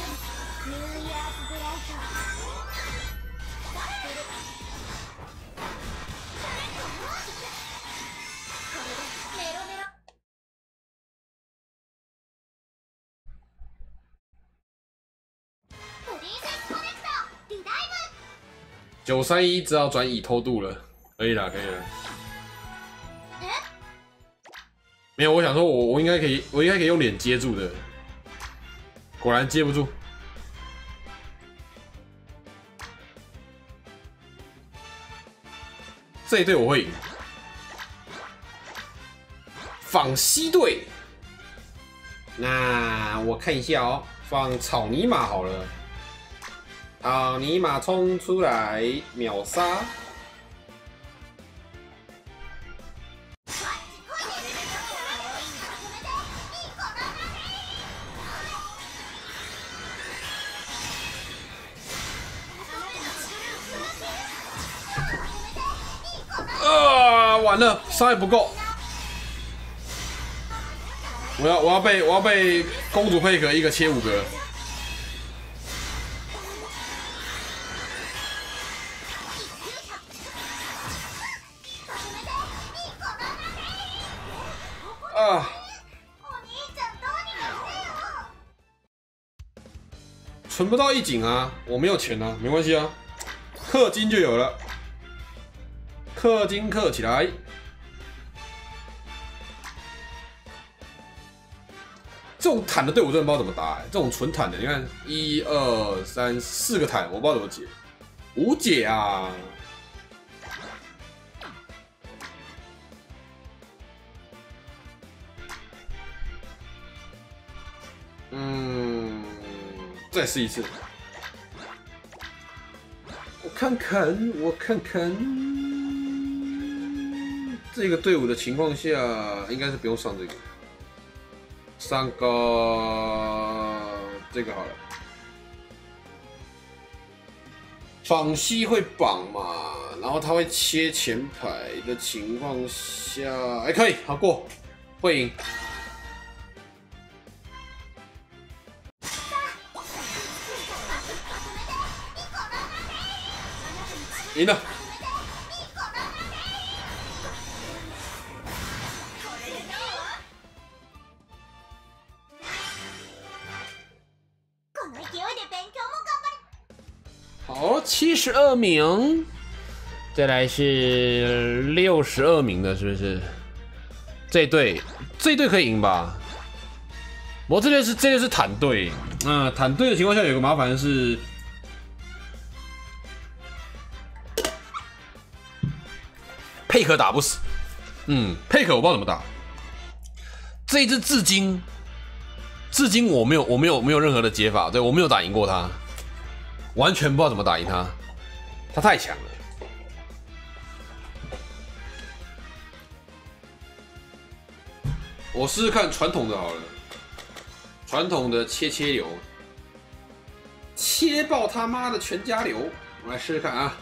九三一只好转乙偷渡了，可以了，可以了。没有，我想说我，我应该可以，我应该可以用脸接住的。果然接不住，这一队我会赢。仿西队，那我看一下哦，放草泥马好了。草泥马冲出来秒杀。啊！完了，伤害不够，我要我要被我要被公主佩可一个切五个。啊！存不到一景啊，我没有钱啊，没关系啊，氪金就有了。氪金氪起来，这种坦的队伍真的不知道怎么打、欸。这种纯坦的，你看一二三四个坦，我不知道怎么解，无解啊！嗯，再试一次，我看看，我看看。这个队伍的情况下，应该是不用上这个，上个这个好了。仿西会绑嘛，然后他会切前排的情况下，哎、欸，可以，好过，会赢。赢了。好，七十二名，再来是六十二名的，是不是？这队，这队可以赢吧？不过这队是这队是坦队，嗯、呃，坦队的情况下有个麻烦是，佩可打不死，嗯，佩可我不知道怎么打。这一只至今，至今我没有我没有没有任何的解法，对我没有打赢过他。完全不知道怎么打赢他，他太强了。我试试看传统的好了，传统的切切流，切爆他妈的全家流，我来试试看啊。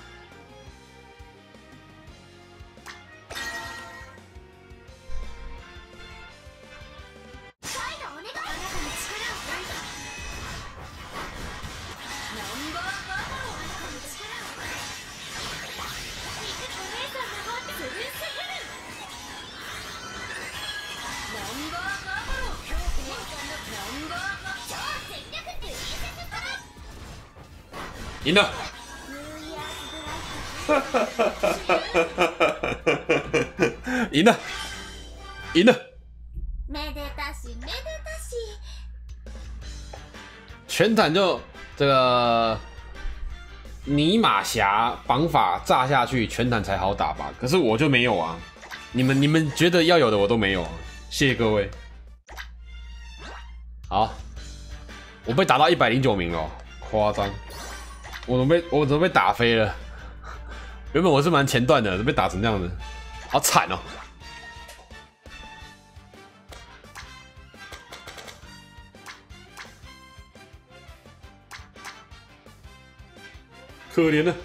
赢了。赢了，赢了。 めでたしめでたし。 全坦就这个尼玛侠绑法炸下去，全坦才好打吧？可是我就没有啊。你们你们觉得要有的我都没有啊。谢谢各位。好，我被打到一百零九名了，夸张。我都被我都被打飞了。原本我是蛮前段的，都被打成这样子，好惨哦！可怜了。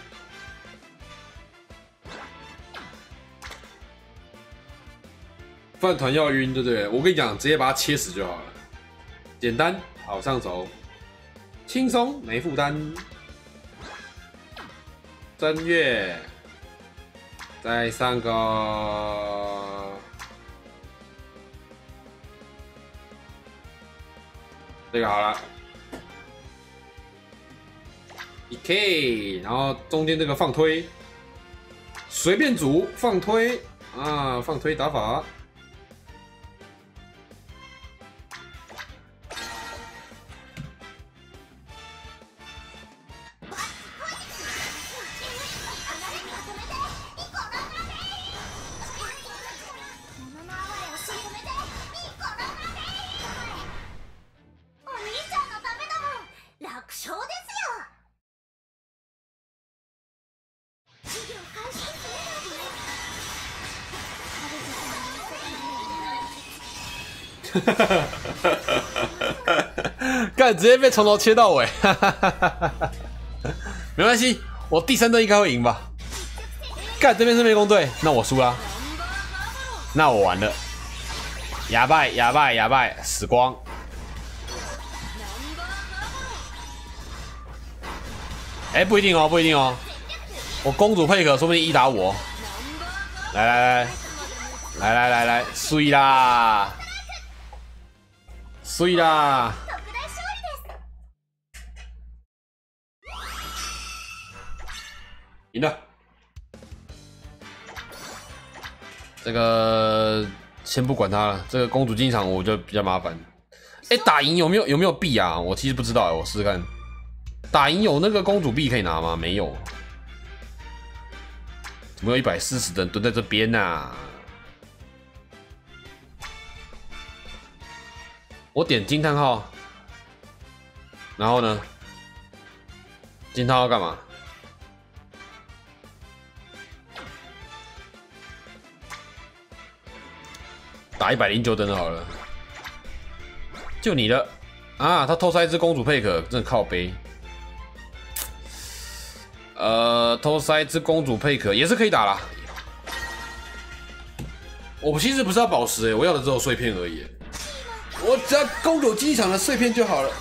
饭团要晕，对不对？我跟你讲，直接把它切死就好了，简单，好上手，轻松，没负担。正月。再上个这个好了 ，E K， 然后中间这个放推，随便组放推啊，放推打法。干，直接被从头切到尾，没关系，我第三队应该会赢吧？干，这边是内攻队，那我输了，那我完了，哑败哑败哑败，死光！哎、欸，不一定哦，不一定哦，我公主配合，说不定一打五、哦。来来来来来来来，碎啦！碎啦！赢了。这个先不管他了，这个公主进场我就比较麻烦。哎、欸，打赢有没有有没有币啊？我其实不知道哎，我试试看。打赢有那个公主币可以拿吗？没有。怎么有一百四十的人蹲在这边啊？我点惊叹号，然后呢？惊叹号干嘛？打一百零九等好了，就你了啊！他偷塞一只公主配可，真的靠背。呃，偷塞一只公主配可也是可以打啦。我其实不是要宝石诶、欸，我要的只有碎片而已、欸。我只要公主机场的碎片就好了。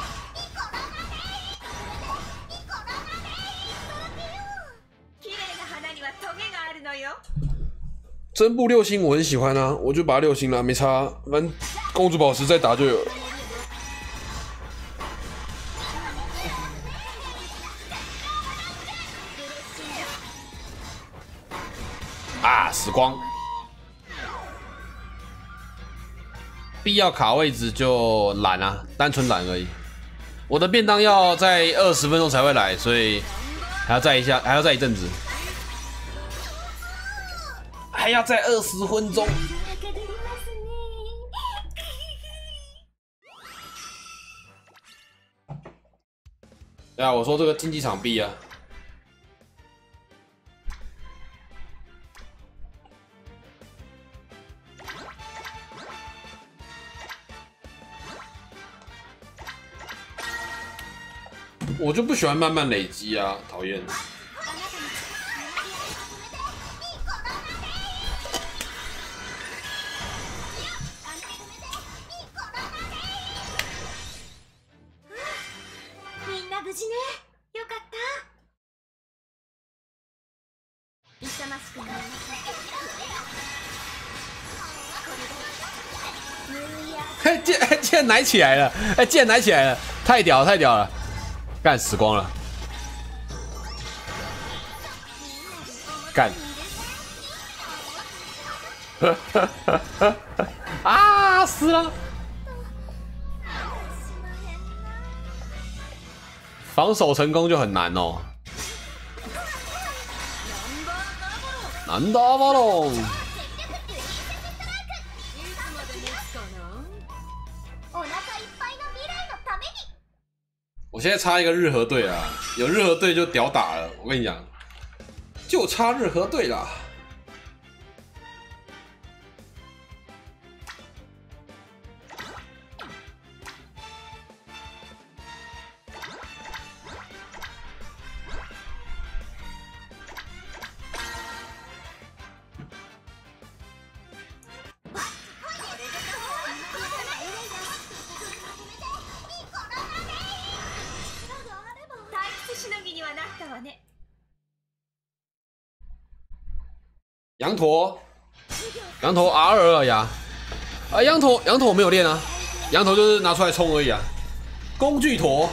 真部六星我很喜欢啊，我就把它六星了，没差。反正公主宝石再打就有了。啊，死光！必要卡位置就懒啊，单纯懒而已。我的便当要在二十分钟才会来，所以还要再一下，还要再一阵子。还要再二十分钟。对啊，我说这个竞技场币啊，我就不喜欢慢慢累积啊，讨厌。 無事ね、よかった。勇ましくなります。 嘿，竟然竟然奶起来了！哎，竟然奶起来了，太屌了太屌了！干死光了！ 干！啊，死了！防守成功就很难哦。难打巴龙。我现在差一个日和队啊，有日和队就屌打了。我跟你讲，就差日和队啦。羊驼，羊驼 R 二呀，啊，羊驼羊驼我没有练啊，羊驼就是拿出来冲而已啊。工具驼，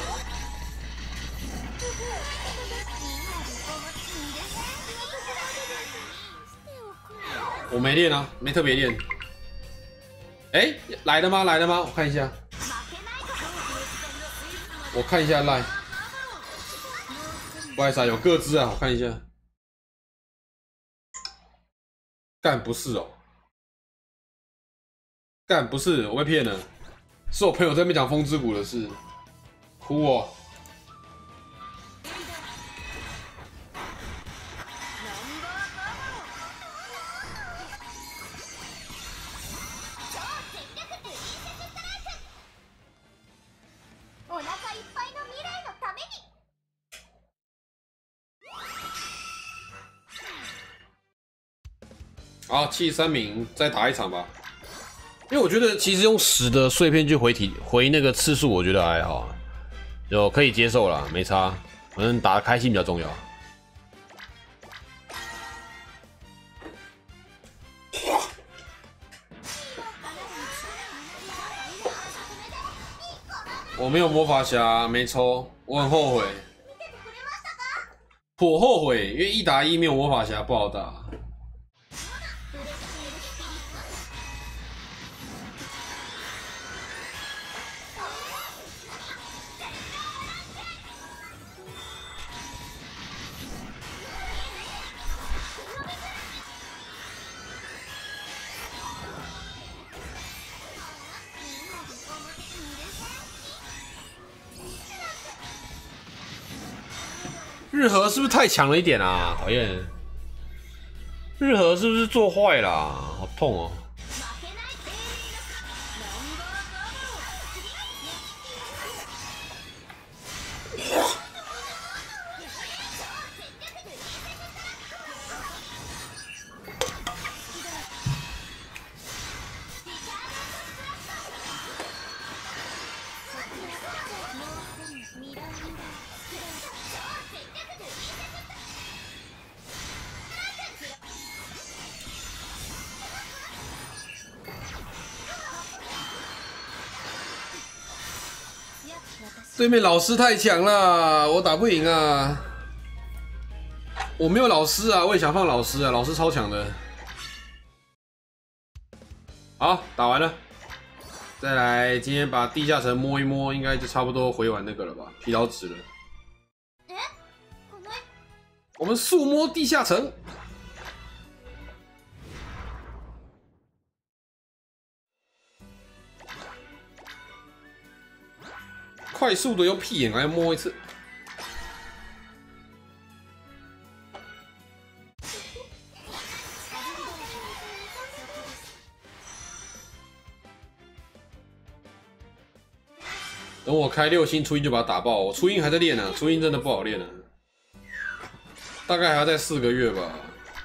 我没练啊，没特别练。哎、欸，来了吗？来了吗？我看一下，我看一下赖，不好意思啊，有各自啊，我看一下。干不是哦，干不是，我被骗了，是我朋友在那边讲风之谷的事，哭哦。好，七十三名，再打一场吧。因为我觉得其实用十的碎片去回体回那个次数，我觉得还好，就可以接受啦，没差。反正打得开心比较重要。我没有魔法侠，没抽，我很后悔，颇后悔，因为一打一没有魔法侠不好打。日和是不是太强了一点啊？讨厌！日和是不是做坏了、啊？好痛哦！对面老师太强了，我打不赢啊！我没有老师啊，我也想放老师啊，老师超强的。好，打完了，再来，今天把地下城摸一摸，应该就差不多回完那个了吧？疲劳值了。我们速摸地下城。快速的用屁眼来摸一次。等我开六星初音就把它打爆，我初音还在练呢、啊，初音真的不好练呢、啊，大概还要再四个月吧。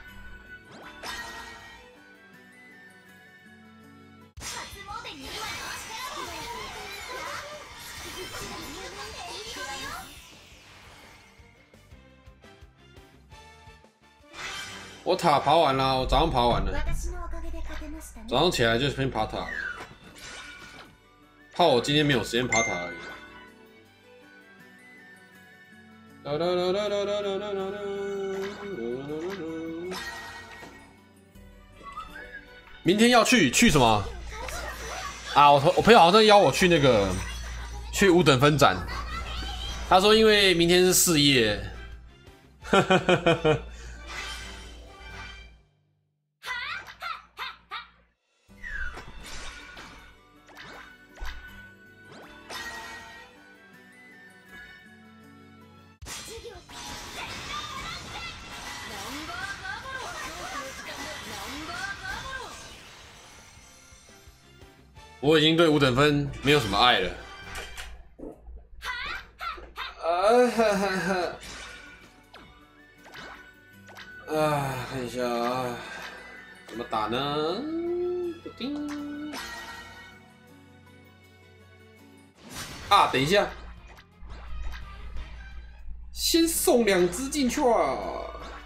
我塔爬完了，我早上爬完了，早上起来就先爬塔了，怕我今天没有时间爬塔而已。啦啦啦啦啦啦啦啦啦啦啦啦啦明天要去去什么？啊，我我朋友好像邀我去那个去五等分展，他说因为明天是事业。呵呵呵呵呵。我已经对五等分没有什么爱了。啊哈哈哈！啊，看一下啊，怎么打呢？叮！啊，等一下，先送两只进去啊！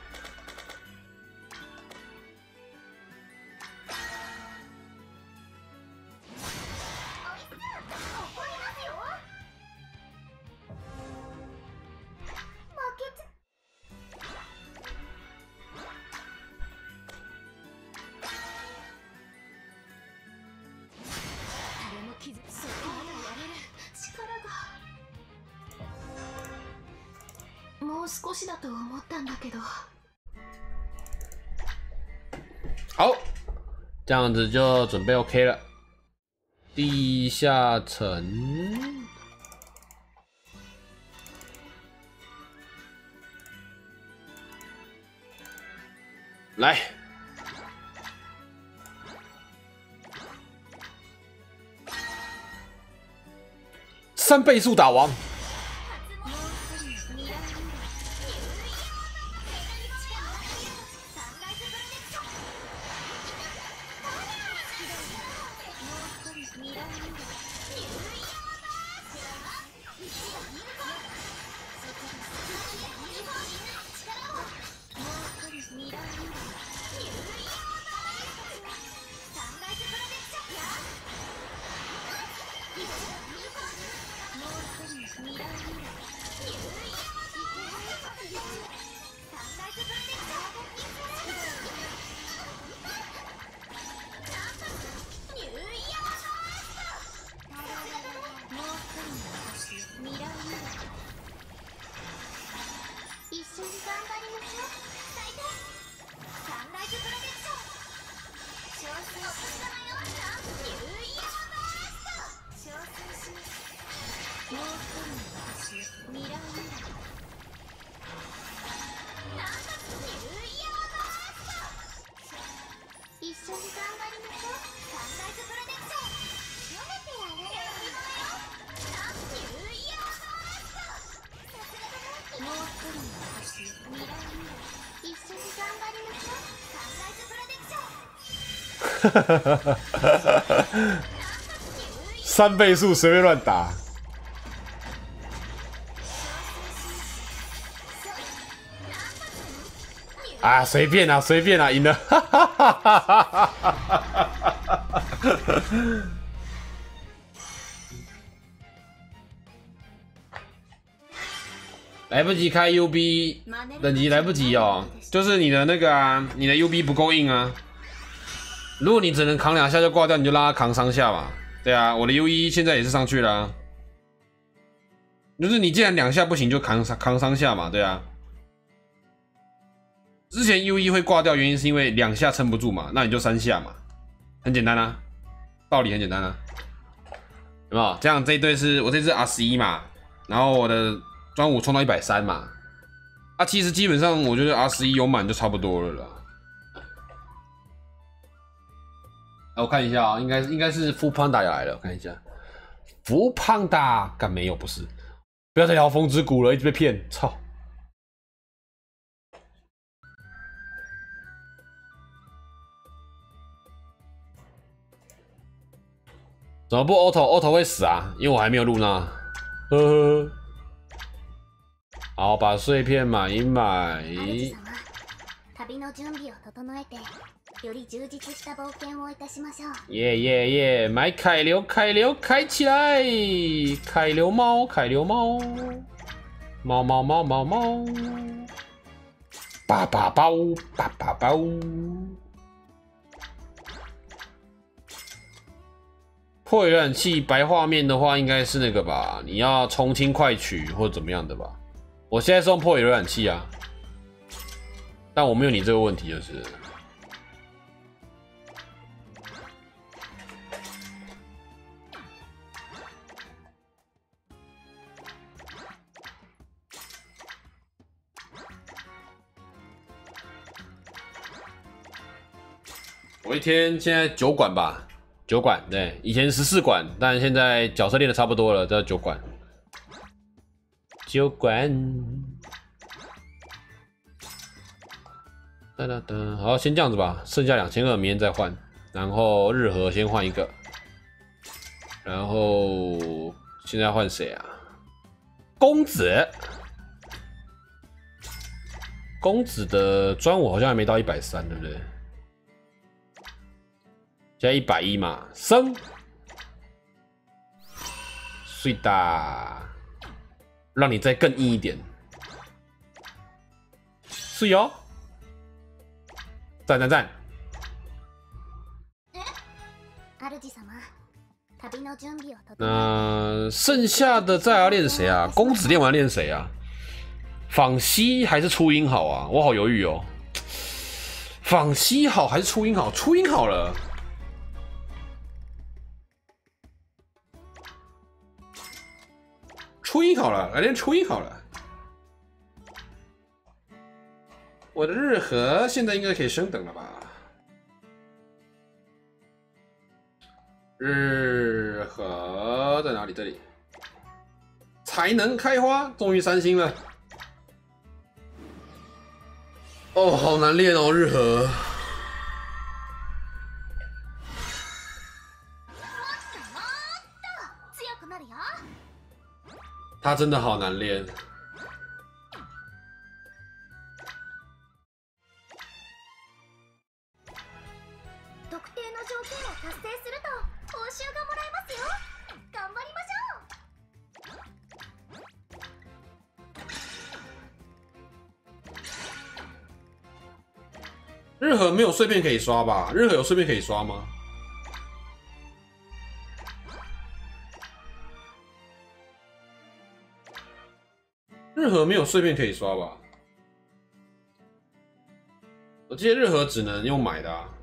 もう少しだと思ったんだけど。 好，这样子就准备 OK 了。地下城，来，三倍速打王。三倍速随便乱打啊，随便啊，随便啊，赢了！来不及开 U B 等级，来不及哦，就是你的那个啊，你的 U B 不够硬啊。如果你只能扛两下就挂掉，你就让他扛三下嘛。对啊，我的 U 一 现在也是上去了、啊，就是你既然两下不行，就扛扛三下嘛。对啊，之前 U 一 会挂掉，原因是因为两下撑不住嘛，那你就三下嘛，很简单啊，道理很简单啊，有没有？这样这一队是我这支 R 十一 嘛，然后我的专武冲到一百三嘛，啊，其实基本上我觉得 R 十一 有满就差不多了啦。我看一下啊、喔，应该应该是福胖达也来了，我看一下，福胖达，干没有不是，不要再聊风之谷了，一直被骗，操！怎么不 auto auto 会死啊？因为我还没有录呢，呵呵。好，把碎片买一买。耶耶耶！买凯流，凯流开起来！凯流猫，凯流猫，猫猫猫猫猫，爸爸包，爸爸包。 破浏览器白画面的话，应该是那个吧？你要重新快取或者怎么样的吧？我现在是用破浏览器啊，但我没有你这个问题，就是。我一天现在九管吧，九管对，以前十四管，但现在角色练的差不多了，这九管，九管，哒哒哒，好，先这样子吧，剩下两千二，明天再换，然后日和先换一个，然后现在换谁啊？公子，公子的专武好像还没到一百三，对不对？现在一百一嘛，升，碎哒，让你再更硬一点，是哦，赞赞赞。那剩下的再要练谁啊？公子练完练谁啊？仿西还是初音好啊？我好犹豫哦。仿西好还是初音好？初音好了。初音好了，来练初音好了。我的日和现在应该可以升等了吧？日和在哪里？这里。才能开花，终于三星了。哦，好难练哦，日和。他真的好难练。日和没有碎片可以刷吧？日和有碎片可以刷吗？日和没有碎片可以刷吧？我记得日和只能用买的啊。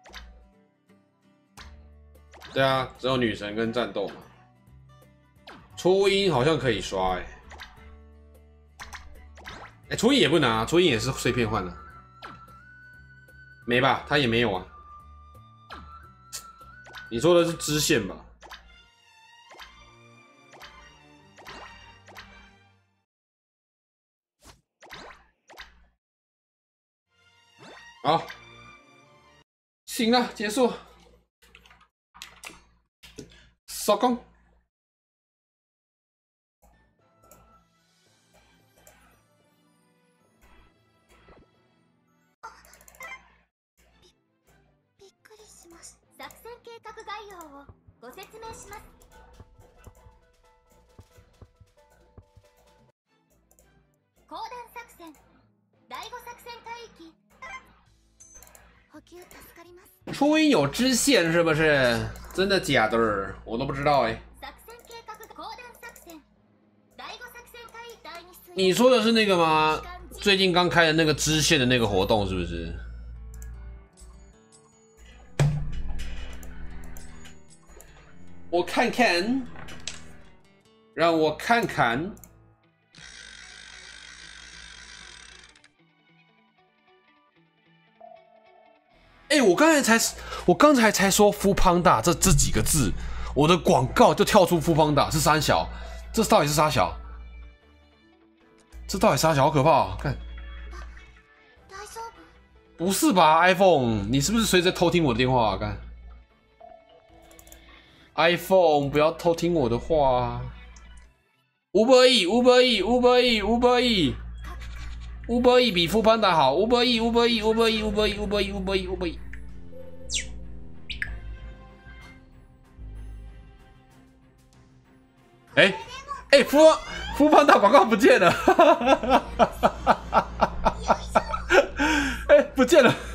对啊，只有女神跟战斗嘛。初音好像可以刷哎、欸，哎、欸，初音也不能啊，初音也是碎片换的。没吧？他也没有啊。你说的是支线吧？好，行了，结束。收工。 作戦計画概要をご説明します。講談作戦第五作戦海域。補給助かります。 初音有支线是不是？真的假的？我都不知道哎。 作戦計画講談作戦第五作戦海域第二水。 你说的是那个吗？最近刚开的那个支线的那个活动是不是？我看看，让我看看。哎、欸，我刚才才，我刚才才说 “Fu Panda” 这这几个字，我的广告就跳出 “Fu Panda” 是三小，这到底是啥小？这到底啥小？好可怕、哦！看，不是吧 ？iPhone， 你是不是随时偷听我的电话、啊？看。iPhone 不要偷听我的话啊 ！Uber E，Uber E，Uber E，Uber E，Uber E 比 Fu Panda 好 ，Uber E，Uber E，Uber E，Uber E，Uber E，Uber E，Uber E。哎哎，Fu Fu Panda 广告不见了，哎，不见了。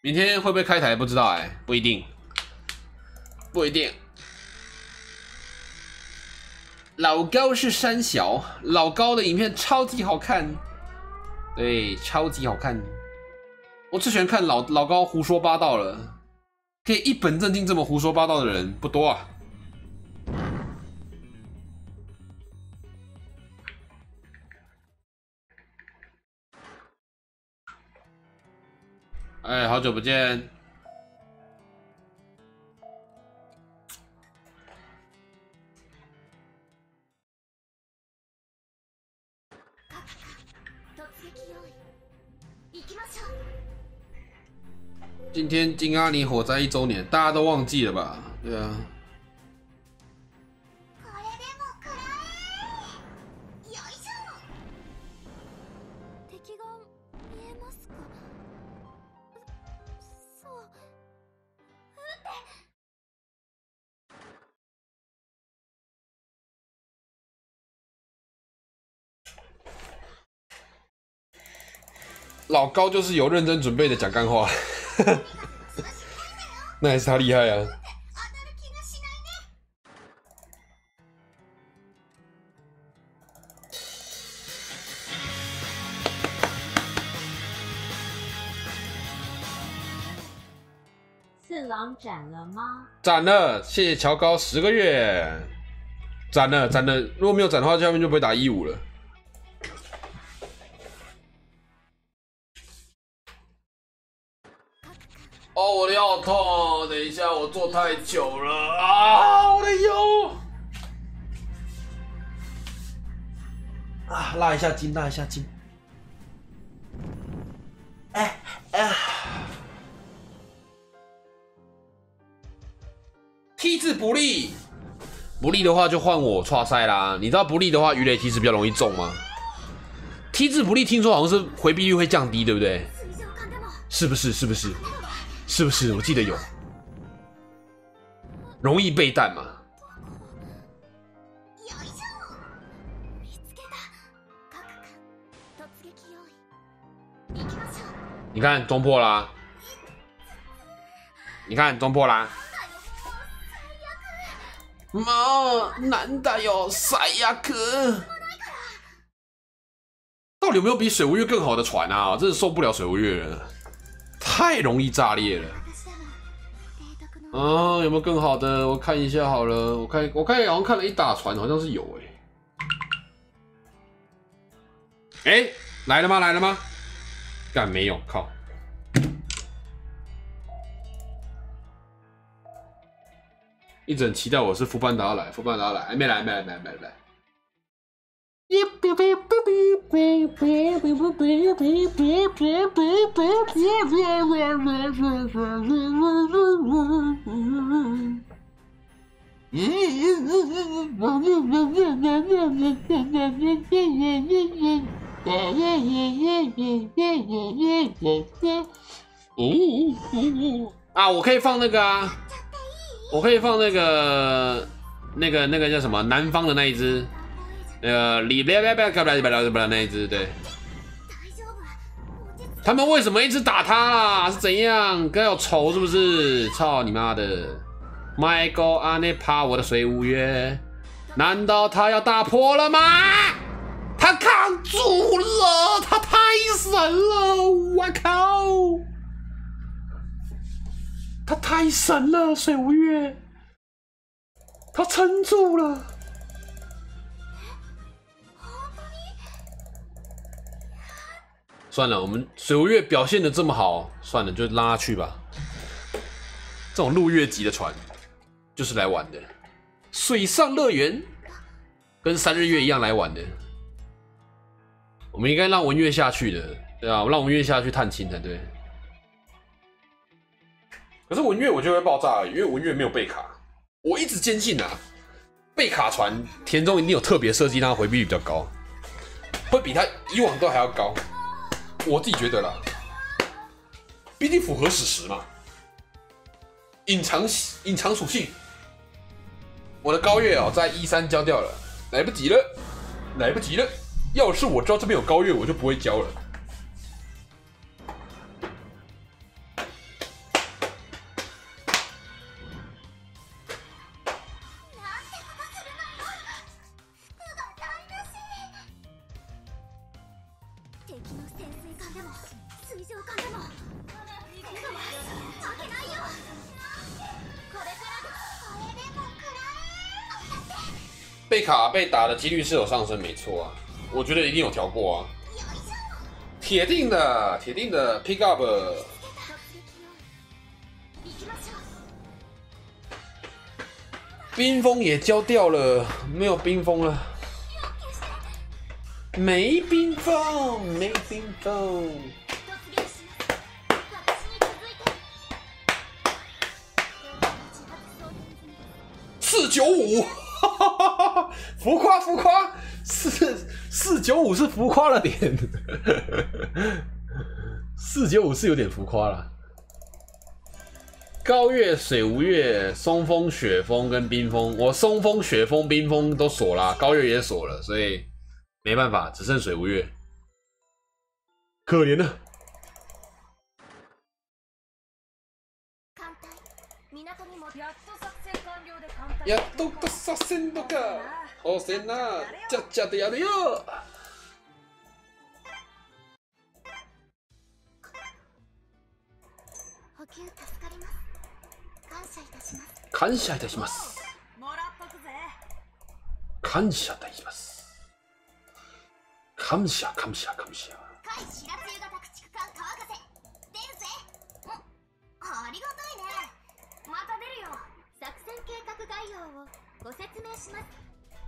明天会不会开台不知道哎、欸，不一定，不一定。老高是三小，老高的影片超级好看，对，超级好看。我最喜欢看老老高胡说八道了，可以一本正经这么胡说八道的人不多啊。哎，好久不见。今天金阿尼火灾一周年，大家都忘记了吧？对啊。老高就是有认真准备的讲干话。那还是他厉害啊！ 次郎斩了吗？ 斩了，谢谢乔高十个月，斩了斩了。如果没有斩的话，下面就不会打一五了。哦，我的腰好痛！等一下，我坐太久了啊！我的腰啊，拉一下筋，拉一下筋。哎哎 ，T 字不利，不利的话就换我刷赛啦。你知道不利的话，鱼雷其实比较容易中吗 ？T 字不利，听说好像是回避率会降低，对不对？是不是？是不是？是不是？我记得有，容易被弹嘛。你看中破啦，你看中破啦。妈，难打哟，塞亚克。到底有没有比水无月更好的船啊？真是受不了水无月了。太容易炸裂了啊！有没有更好的？我看一下好了。我看，我看好像看了一打船，好像是有哎、欸。哎、欸，来了吗？来了吗？干没有，靠！一直很期待我是富班达来，富班达来，还没来，没来，没来，没来。啊，我可以放那个啊，我可以放那个那个那个叫什么？南方的那一只。那个里边边边边边边那一只，对，他们为什么一直打他啦？是怎样？跟有仇是不是？操你妈的 ！Michael 阿内怕我的水无月，难道他要打破了吗？他扛住了，他太神了！我靠，他太神了，水无月，他撑住了。算了，我们水无月表现的这么好，算了，就拉他去吧。这种陆月级的船，就是来玩的。水上乐园跟三日月一样来玩的。我们应该让文月下去的，对啊，让文月下去探亲才对。可是文月我就会爆炸了，因为文月没有备卡。我一直坚信啊，备卡船田中一定有特别设计，让它回避率比较高，会比它以往都还要高。我自己觉得啦，毕竟符合史实嘛。隐藏隐藏属性，我的高月哦，在一三交掉了，来不及了，来不及了。要是我知道这边有高月，我就不会交了。 艦でも水上艦でも行くぞ負けないよこれからですこれでも食らえ贝卡被打的几率是有上升，没错啊，我觉得一定有调过啊，铁定的，铁定的 pick up。冰封也交掉了，没有冰封了，没冰封，没冰封。四九五，浮夸浮夸，四四九五是浮夸了点，四九五是有点浮夸了。高月、水无月、松风、雪峰跟冰封，我松风、雪峰、冰封都锁了，高月也锁了，所以没办法，只剩水无月，可怜了。やっとさせんのか。ほせんな、ちゃっちゃとやるよ。 補給助かります。感謝いたします。 感謝いたします。 もらっとくぜ。 感謝いたします。感謝感謝感謝。 甲斐白露型駆逐艦川風出るぜ。ありがたいね。また出るよ。作戦計画概要をご説明します。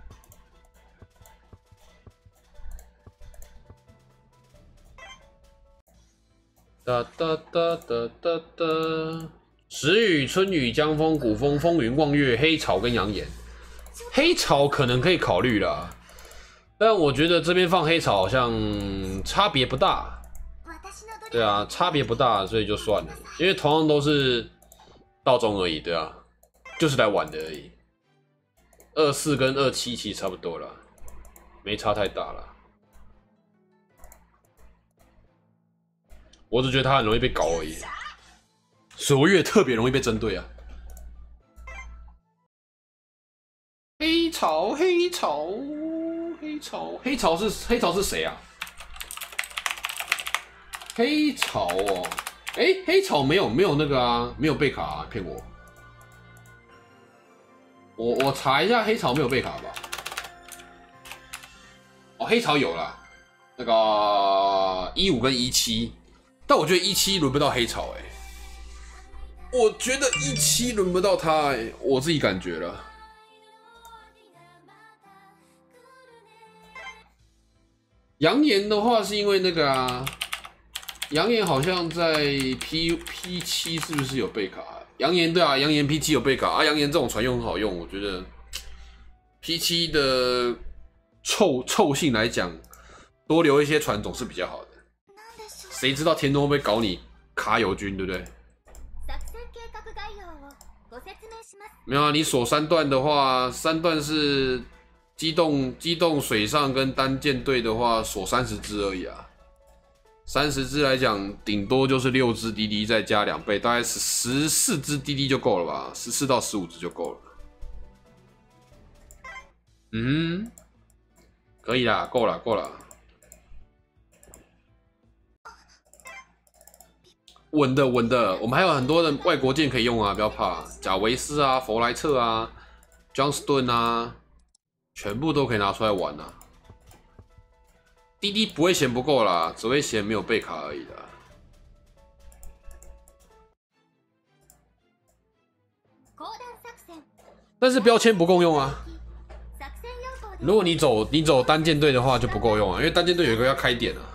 哒哒哒哒哒哒。时雨、春雨、江风、古风、风云、望月、黑潮跟扬言。黑潮可能可以考虑啦，但我觉得这边放黑潮好像差别不大。对啊，差别不大，所以就算了，因为同样都是道中而已，对啊，就是来玩的而已。二四跟二七其实差不多啦，没差太大啦。我只觉得他很容易被搞而已。水无月特别容易被针对啊。黑潮，黑潮，黑潮，黑潮是黑潮是谁啊？黑潮哦，哎、欸，黑潮没有没有那个啊，没有贝卡啊，骗我。我我查一下，黑潮没有贝卡吧？哦，黑潮有啦，那个一五跟一七，但我觉得一七轮不到黑潮哎、欸。我觉得一七轮不到他、欸，我自己感觉了。扬言的话是因为那个啊，扬言好像在 P P 七是不是有备卡？扬言对啊，扬言 P 七有备卡啊，扬言这种船用很好用，我觉得 P 七的臭臭性来讲，多留一些船总是比较好的。谁知道田东会不会搞你卡友军，对不对？没有啊，你锁三段的话，三段是机动机动水上跟单舰队的话，锁三十只而已啊。三十只来讲，顶多就是六只滴滴再加两倍，大概是十四只滴滴就够了吧，十四到十五只就够了。嗯，可以啦，够了，够了。稳的稳的，我们还有很多的外国舰可以用啊，不要怕，贾维斯啊、弗莱彻啊、Johnston 啊，全部都可以拿出来玩啊。滴滴不会嫌不够啦，只会嫌没有备卡而已啦。但是标签不够用啊。如果你走你走单舰队的话就不够用啊，因为单舰队有一个要开点啊。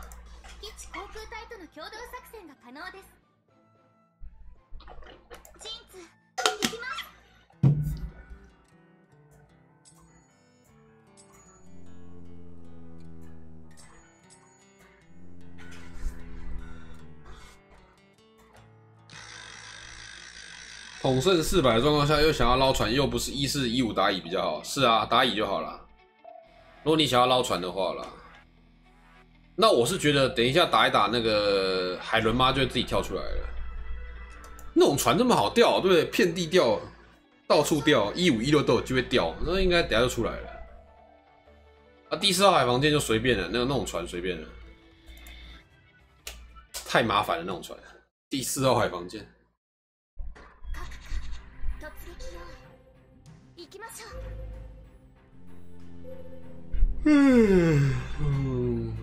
统胜四百的状况下，又想要捞船，又不是一四一五打乙比较好。是啊，打乙就好了。如果你想要捞船的话啦，那我是觉得等一下打一打那个海伦妈就会自己跳出来了。那种船这么好钓，对不对？遍地钓，到处钓，一五一六都有机会钓，那应该等一下就出来了。啊，第四号海防舰就随便了，那个那种船随便了。 太麻烦了那种船。第四号海防舰。嗯嗯。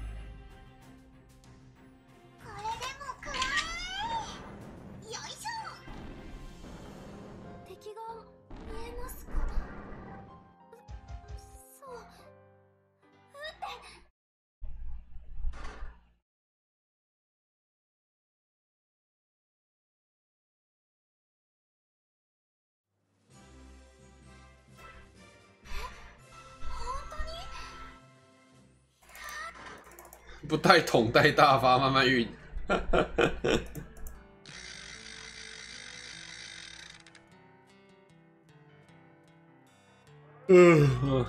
不带桶带大发，慢慢运。嗯。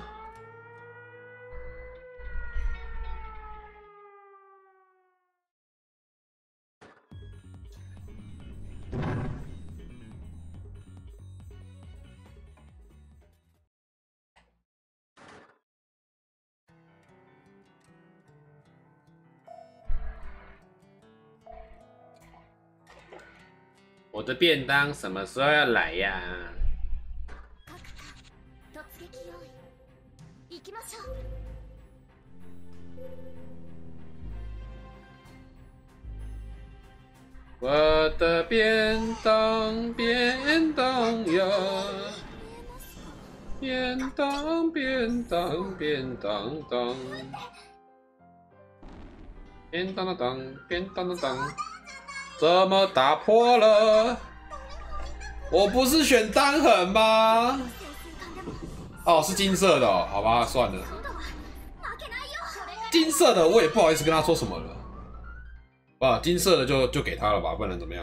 我的便当什么时候要来呀？我的便当，便当呀，便当，便当，便当当，便当当当，便当当当。怎么打破了？我不是选单横吗？哦，是金色的哦，好吧，算了。金色的我也不好意思跟他说什么了。啊，金色的就就给他了吧，不然怎么样？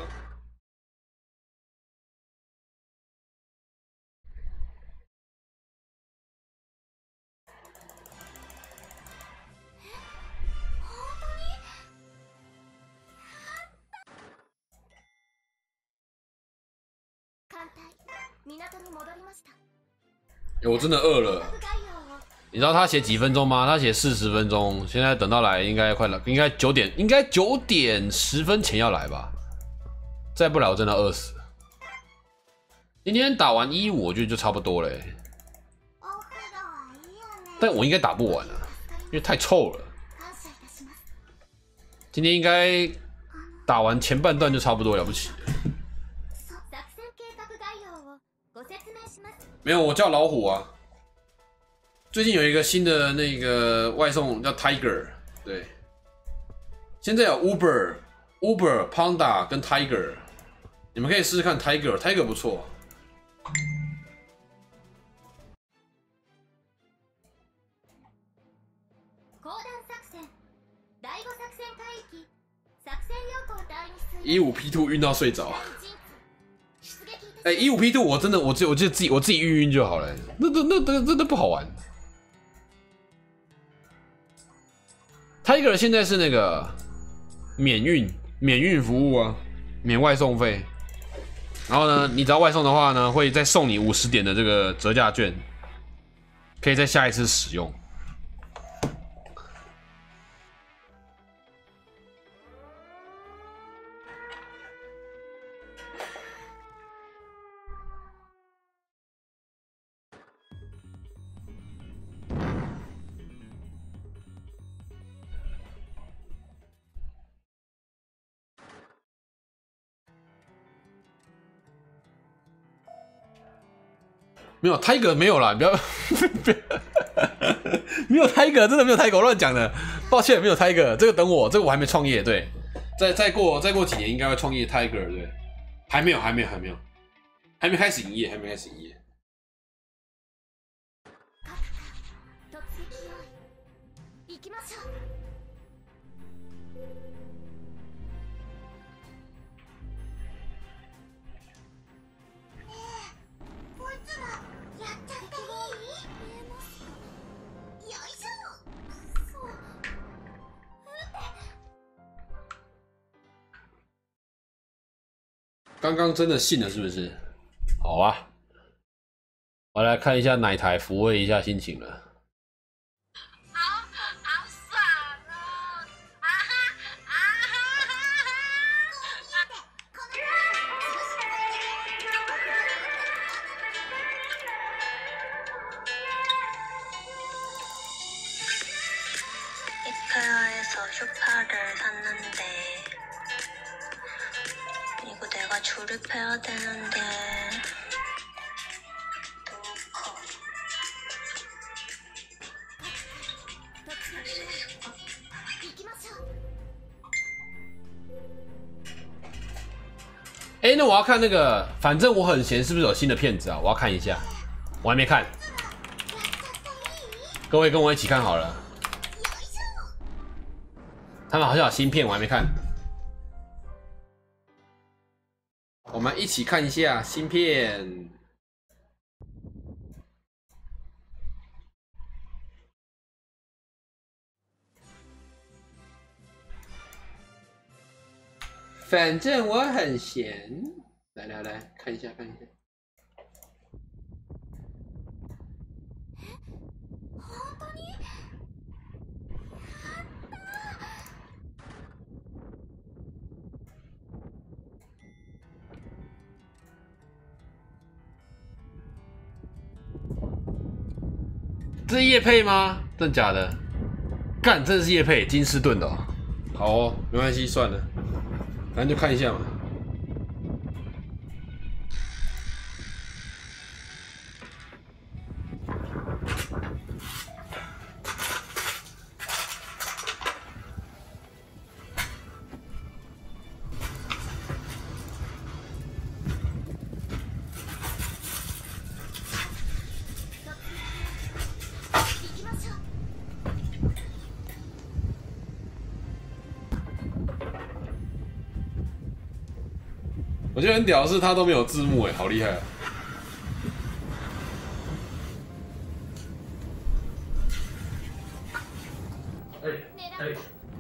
欸、我真的饿了。你知道他写几分钟吗？他写四十分钟，现在等到来应该快了，应该九点，应该九点十分前要来吧。再不来我真的饿死了。今天打完一五，我觉得就差不多了、欸。但我应该打不完啊，因为太臭了。今天应该打完前半段就差不多了不起了。没有，我叫老虎啊。最近有一个新的那个外送叫 Tiger， 对。现在有 Uber、Uber、Panda 跟 Tiger， 你们可以试试看 Tiger，Tiger 不错。一五 P 二 晕到睡着。哎、欸，一五 P 二 我真的，我就我就自己我自己晕晕就好了，那那那那真的不好玩。Tiger 现在是那个免运免运服务啊，免外送费。然后呢，你只要外送的话呢，会再送你五十点的这个折价券，可以在下一次使用。没有 Tiger 没有啦，不要，没有 Tiger， 真的没有 Tiger， 我乱讲的，抱歉，没有 Tiger， 这个等我，这个我还没创业，对，再再过再过几年应该会创业 Tiger， 对，还没有，还没有，还没有，还没开始营业，还没开始营业。刚刚真的信了是不是？好啊，我来看一下哪台，抚慰一下心情了。 好好爽哦！啊哈啊哈！ 를 샀는데 이거 내가 조립해야 되는데 너무 커. 할 수 있을까? 行きましょう。 哎、欸，那我要看那个，反正我很闲，是不是有新的片子啊？我要看一下，我还没看。各位跟我一起看好了。他们好像有新片，我还没看。我们一起看一下新片。反正我很闲，来来来看一下看一下。 本当に？ 这是业配吗？真的假的？干，真的是业配，金士顿的、哦。好哦，没关系，算了。 反正就看一下嘛。我觉得很屌的是，他都没有字幕，哎，好厉害啊！哎哎，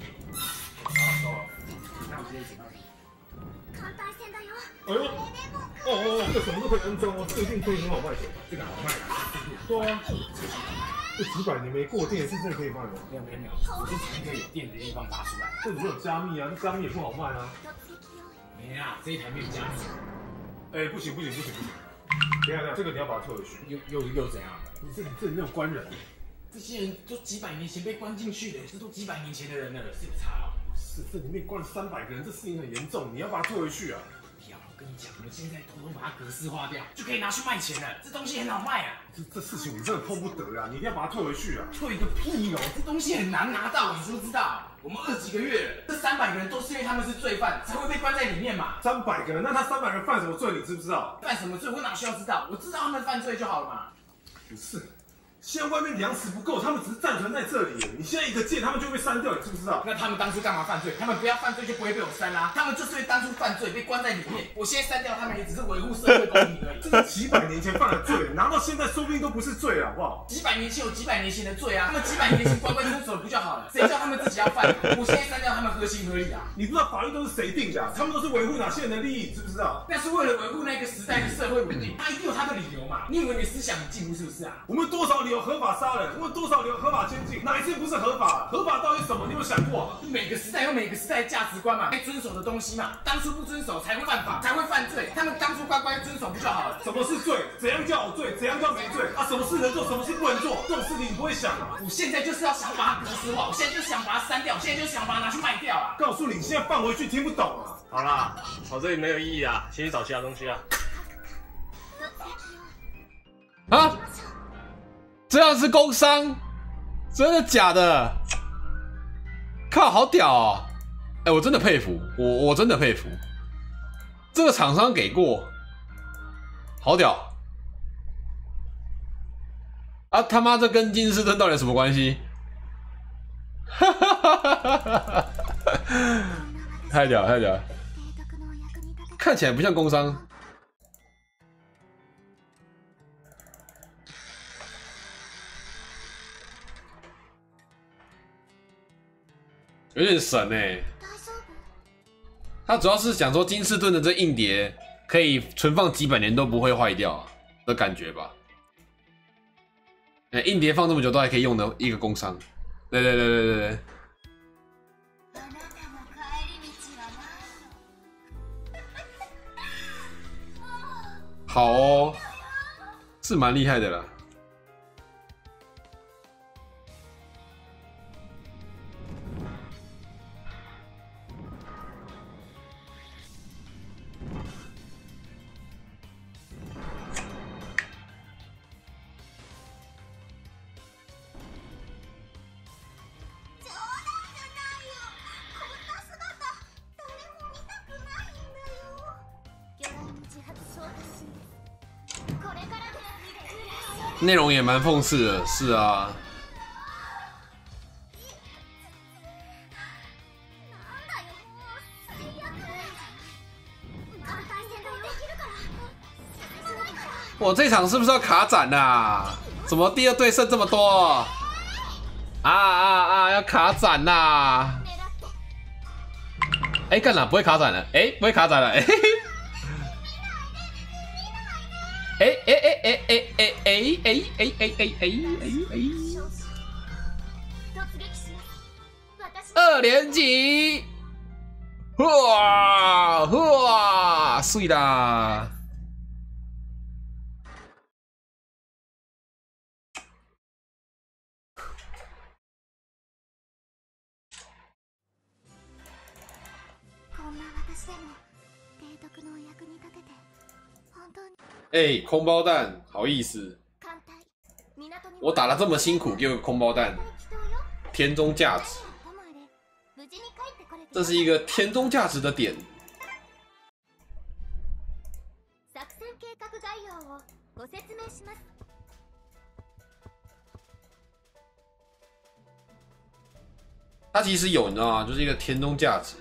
艦隊戦だよ。 哎呦，哦哦哦，这个什么都可以安装哦，这个一定可以很好卖的，这个好卖。对啊，这几百年没过电是真的可以卖的。 没有没有没有，我是从一个有电的地方拔出来。 这里面有加密啊，这加密也不好卖啊。 没啊，这一台没有加密。 哎，不行不行不行不行！等一下等一下，这个你要把它退回去。 又又又怎样？ 你这里这里没有关人， 这些人都几百年前被关进去的，这都几百年前的人了，是有差啊。 是这里面关了三百个人，这事情很严重，你要把它退回去啊！ 不要，我跟你讲，我们现在偷偷把它格式化掉，就可以拿去卖钱了。这东西很好卖啊。 这这事情你真的碰不得啊！你一定要把它退回去啊！ 退个屁哦！这东西很难拿到，你知不知道？我们二几个月了，这三百个人都是因为他们是罪犯，才会被关在里面嘛。 三百个人，那他三百人犯什么罪？你知不知道？ 犯什么罪？我哪需要知道？我知道他们犯罪就好了嘛。 不是。 现在外面粮食不够，他们只是暂存在这里。你现在一个键，他们就会被删掉，你知不知道？ 那他们当初干嘛犯罪？他们不要犯罪就不会被我删啦。他们就是因为当初犯罪被关在里面，我现在删掉他们也只是维护社会公平而已。 这是几百年前犯的罪，拿到现在说不定都不是罪了，好不好？ 几百年前有几百年前的罪啊，他们几百年前乖乖遵守不就好了？谁叫他们自己要犯？我现在删掉他们合情合理啊。 你不知道法律都是谁定的、啊？他们都是维护哪些人的利益，知不知道？ 那是为了维护那个时代的社会稳定，他一定有他的理由嘛。你以为你思想很进步是不是啊？ 我们多少理由合法杀人？ 我们多少年合法监禁，哪一次不是合法？合法到底什么？你有想过？ 每个时代有每个时代的价值观嘛，该遵守的东西嘛。当初不遵守才会犯法，才会犯罪。他们当初乖乖遵守不就好了？ 什么是罪？怎样叫有罪？怎样叫没罪？啊，什么事能做，什么事不能做？这种事情你不会想啊！ 我现在就是要想把它格式化，我现在就想把它删掉，我现在就想把它拿去卖掉啊！ 告诉你，现在放回去听不懂啊！ 好啦，我这里没有意义啊，先去找其他东西啊。 啊，这样是工伤？ 真的假的？靠，好屌哦！哎、欸，我真的佩服，我我真的佩服。这个厂商给过，好屌！啊他妈，这跟金士顿到底有什么关系？哈哈哈哈哈哈！太屌，太屌！看起来不像工商。 有点神哎、欸，他主要是想说金士顿的这硬碟可以存放几百年都不会坏掉的感觉吧？哎、欸，硬碟放这么久都还可以用的一个工商，对对对对对对。好哦，是蛮厉害的啦。 内容也蛮讽刺的，是啊。我这场是不是要卡斩啊？怎么第二队剩这么多？啊啊啊！要卡斩呐！哎，干哪不会卡斩了？哎，不会卡斩了！哎。哎哎哎哎哎哎哎哎哎哎哎哎哎！二连击！哇哇，碎啦！哎、欸，空包弹，好意思，我打了这么辛苦，给我个空包弹，天中价值，这是一个天中价值的点。它其实有，你知道吗？就是一个天中价值。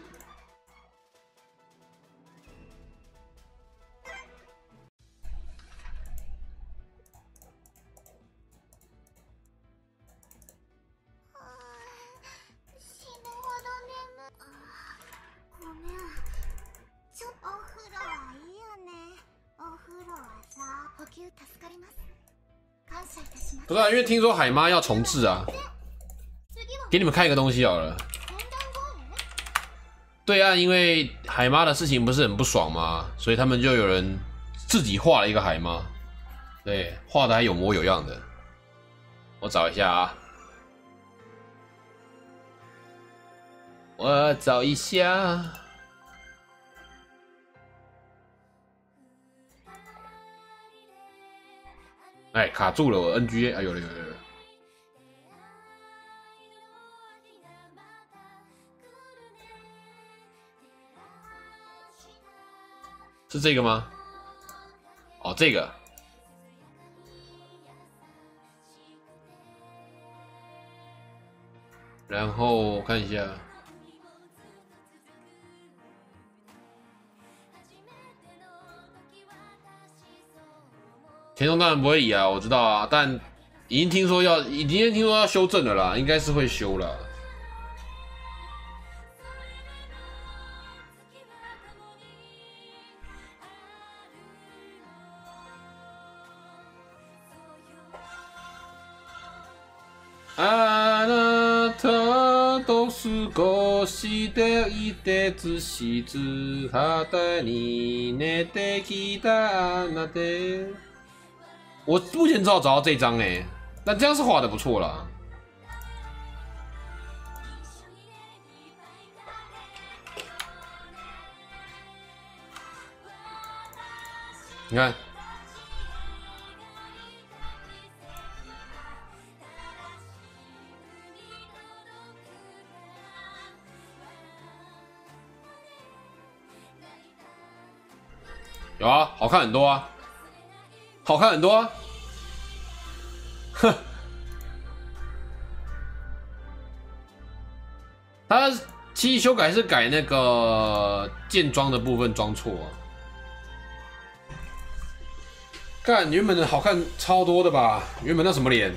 不是啊，因为听说海妈要重置啊，给你们看一个东西好了。对岸因为海妈的事情不是很不爽吗？所以他们就有人自己画了一个海妈，对，画的还有模有样的。我找一下啊，我找一下。哎，卡住了我 N G A， 哎有了有了有了，是这个吗？哦，这个，然后我看一下。田中当然不会移啊，我知道啊，但已经听说要，已经听说要修正了啦，应该是会修了。あなたと少しでいてずしず肌に寝てきたなで。我目前只好找到这张哎，但这样是画的不错啦。你看，有啊，好看很多啊。好看很多啊！哼，他其实修改是改那个剑装的部分装错啊。看原本的好看超多的吧？原本那什么脸？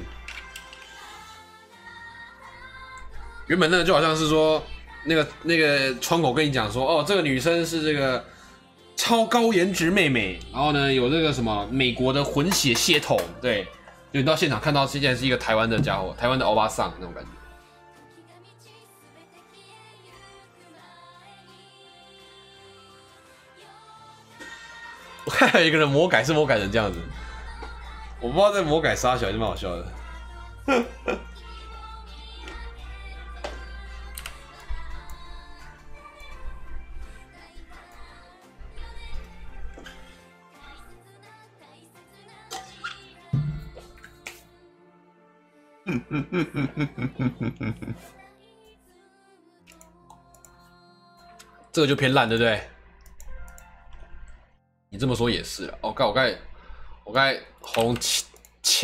原本那个就好像是说那个那个窗口跟你讲说，哦，这个女生是这个。超高颜值妹妹，然后呢有这个什么美国的混血血统，对，就你到现场看到现在是一个台湾的家伙，台湾的欧巴桑那种感觉。我看有一个人魔改是魔改成这样子，我不知道这魔改杀小还是蛮好笑的。这个就偏烂，对不对？你这么说也是了。哦，刚我刚才我刚才喉咙呛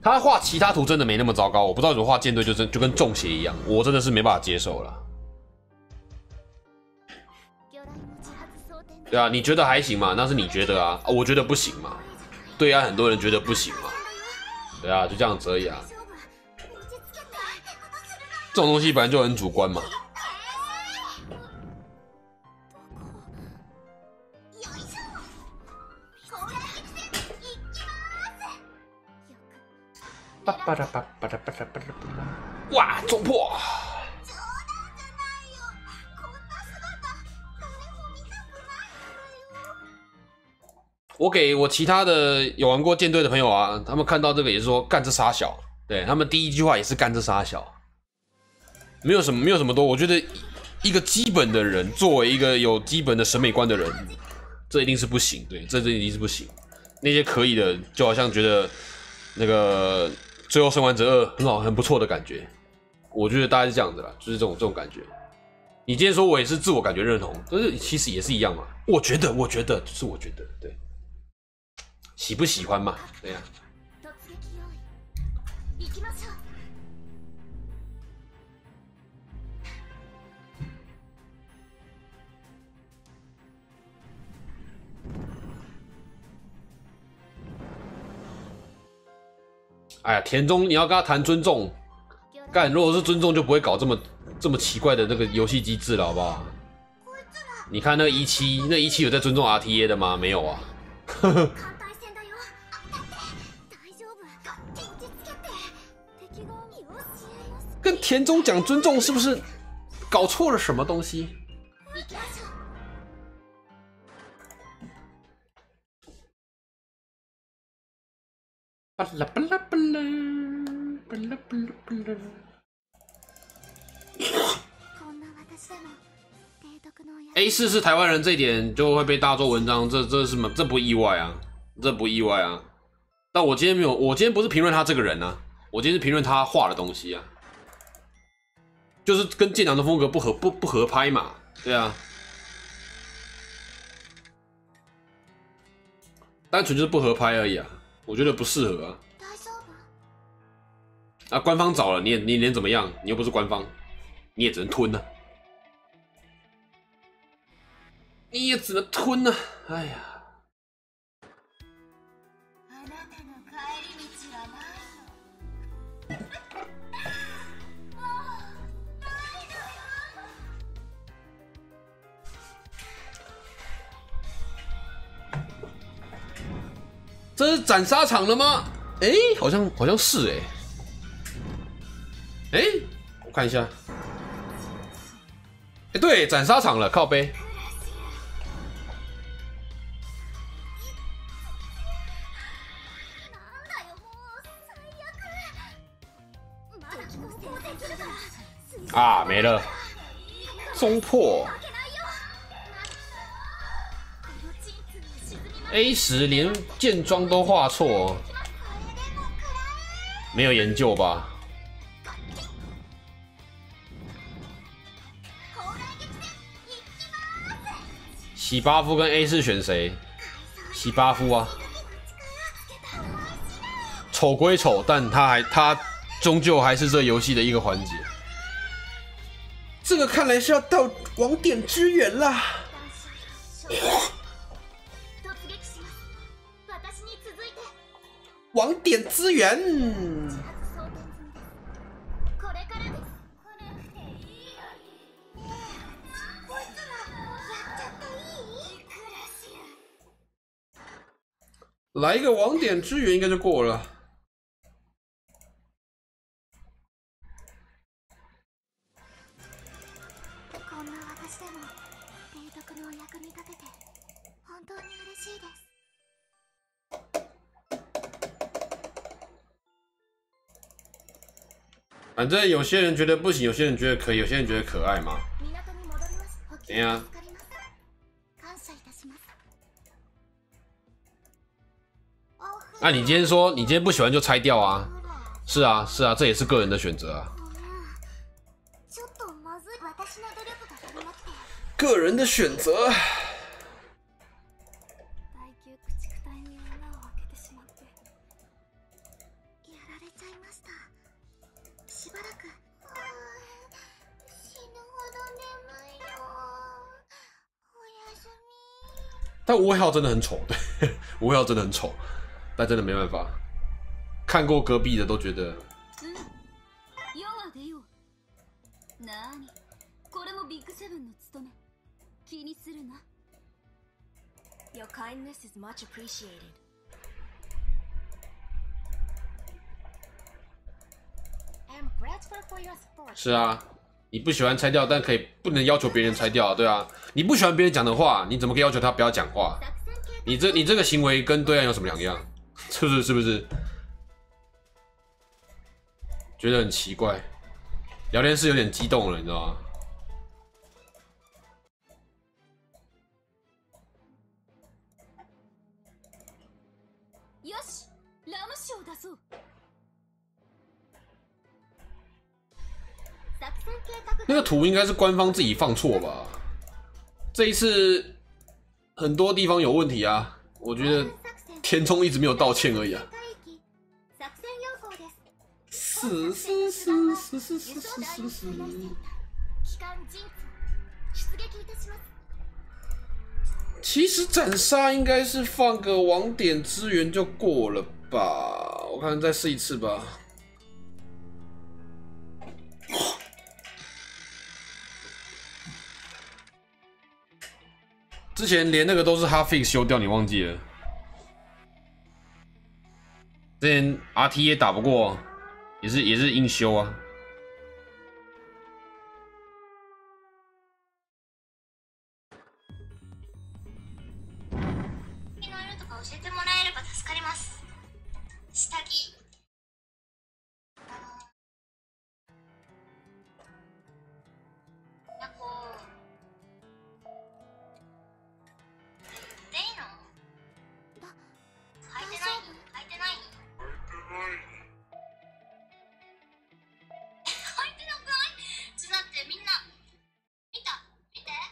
他画其他图真的没那么糟糕，我不知道怎么画舰队就真就跟中邪一样，我真的是没办法接受了。对啊，你觉得还行嘛？那是你觉得啊，我觉得不行嘛。对啊，很多人觉得不行嘛。对啊，就这样子而已啊。这种东西本来就很主观嘛。巴巴拉巴巴拉巴拉巴拉巴拉！哇，中破！我给我其他的有玩过舰队的朋友啊，他们看到这个也是说干这傻小，对他们第一句话也是干这傻小，没有什么没有什么多。我觉得一个基本的人，作为一个有基本的审美观的人，这一定是不行，对，这这一定是不行。那些可以的，就好像觉得那个《最后生还者二》很好，很不错的感觉。我觉得大概是这样子啦，就是这种这种感觉。你今天说我也是自我感觉认同，但是其实也是一样嘛。我觉得，我觉得，就是我觉得，对。喜不喜欢嘛？对呀、啊。哎呀，田中，你要跟他谈尊重，干，如果是尊重，就不会搞这么这么奇怪的那个游戏机制了，好不好？你看那一七，那一七有在尊重 R T A 的吗？没有啊。呵呵。跟田中讲尊重是不是搞错了什么东西？巴拉巴拉巴拉巴拉巴拉巴拉。A 四是台湾人，这一点就会被大做文章，这这是什么？这不意外啊，这不意外啊。但我今天没有，我今天不是评论他这个人啊，我今天是评论他画的东西啊。就是跟舰长的风格不合不不合拍嘛，对啊，单纯就是不合拍而已啊，我觉得不适合啊。啊，官方找了你也你能怎么样？你又不是官方，你也只能吞啊，你也只能吞啊，哎呀。这是斩杀场了吗？哎、欸，好像好像是哎、欸，哎、欸，我看一下，哎、欸，对，斩杀场了，靠背。啊，没了，中破。A 十连剑装都画错，没有研究吧？喜巴夫跟 A 四选谁？喜巴夫啊，丑归丑，但他还他终究还是这游戏的一个环节。这个看来是要到网点支援啦。网点资源，来一个网点支援应该就过了。反正有些人觉得不行，有些人觉得可以，有些人觉得可爱嘛。对呀。那、啊、你今天说你今天不喜欢就拆掉啊？是啊，是啊，这也是个人的选择啊。个人的选择。 ました。しばらく。あー死ぬほど眠いよ。おやすみ。 但吴伟浩真的很丑，对，吴伟浩真的很丑，但真的没办法。看过隔壁的都觉得。 うん。世は出よう。なーに、これもビッグセブンの務め。気にするな。Your kindness is much appreciated. 是啊，你不喜欢拆掉，但可以不能要求别人拆掉，对啊。你不喜欢别人讲的话，你怎么可以要求他不要讲话？你这你这个行为跟对岸有什么两样？是不是？是不是？觉得很奇怪，聊天室有点激动了，你知道吗？ よし、ラム酒を出そう。 那个图应该是官方自己放错吧？这一次很多地方有问题啊，我觉得田中一直没有道歉而已啊。是是是是是是是是。其实斩杀应该是放个网点支援就过了吧？我看再试一次吧。之前连那个都是 hotfix 修掉，你忘记了？之前 R T 也打不过，也是也是硬修啊。 教えてもらえれば助かります。下着。なんかこう。でいいの？履いてない？履いてない？履いてなくない？ちょっと待ってみんな見た？見て。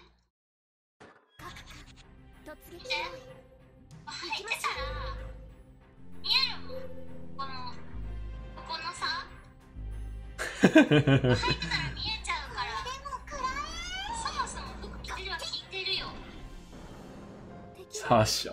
見て。履いてたら見えるもん。このここのさ。履いてたら見えちゃうから。そもそも服着てるは聞いてるよ。 傻小。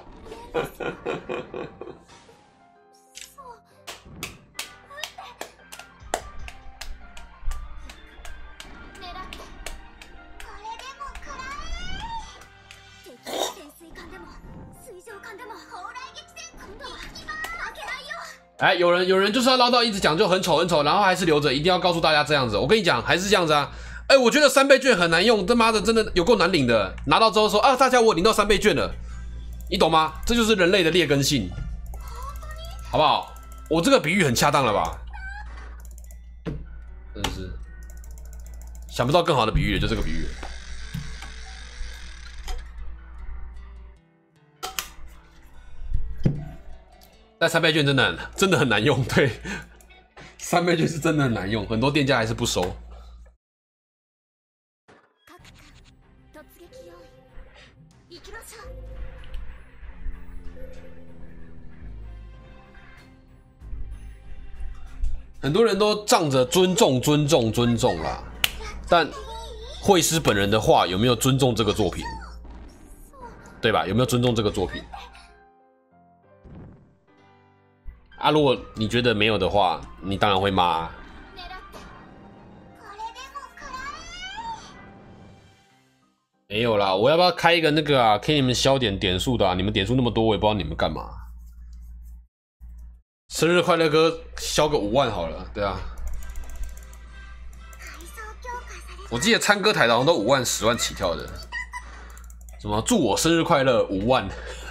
哎，有人有人就是要唠叨，一直讲就很丑很丑，然后还是留着，一定要告诉大家这样子。我跟你讲，还是这样子啊。哎，我觉得三倍券很难用，他妈的真的有够难领的。拿到之后说啊，大家我领到三倍券了，你懂吗？这就是人类的劣根性，好不好？我这个比喻很恰当了吧？真的是想不到更好的比喻了，就这个比喻。但三倍券真的很真的很难用，对，三倍券是真的很难用，很多店家还是不收。很多人都仗着尊重、尊重、尊重啦，但会师本人的话有没有尊重这个作品？对吧？有没有尊重这个作品？啊，如果你觉得没有的话，你当然会骂啊。没有啦，我要不要开一个那个啊，给你们消点点数的啊？你们点数那么多，我也不知道你们干嘛。生日快乐歌消个五万好了，对啊。我记得参歌台好像都五万、十万起跳的。什么祝我生日快乐五万？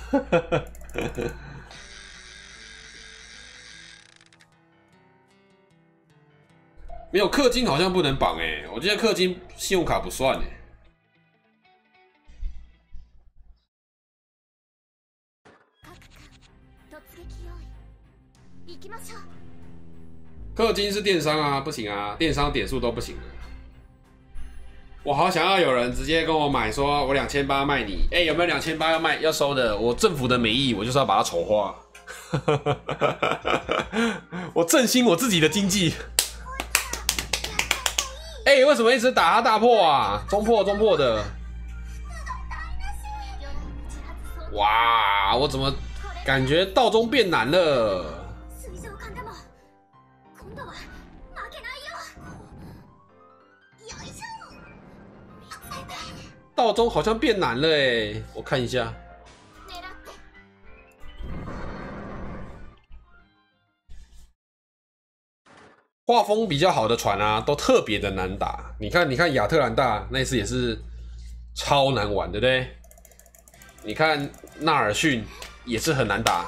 没有氪金好像不能绑哎、欸，我记得氪金信用卡不算哎、欸。氪金是电商啊，不行啊，电商点数都不行了。我好想要有人直接跟我买，说我两千八卖你，哎、欸，有没有两千八要卖要收的？我政府的美意，我就是要把它丑化。 我振兴我自己的经济。哎、欸，为什么一直打他大破啊？中破中破的。哇，我怎么感觉道中变难了？道中好像变难了哎，我看一下。画风比较好的船啊，都特别的难打。你看，你看亚特兰大那次也是超难玩，对不对？你看纳尔逊也是很难打。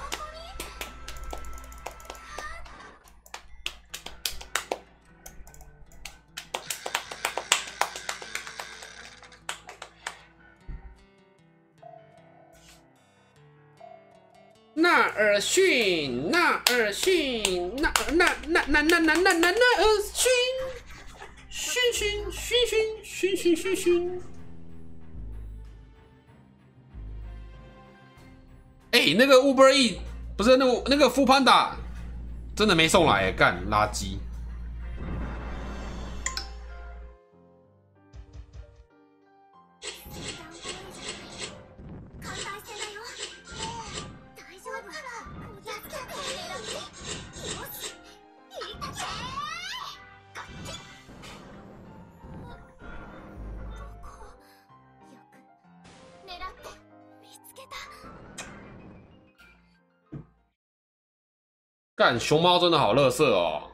纳尔逊，纳尔逊，纳纳纳纳纳纳纳纳纳尔逊，逊逊逊逊逊逊逊逊。哎，那个 Uber E 不是那个那个富潘达，真的没送来，干垃圾。干，熊猫真的好垃圾哦！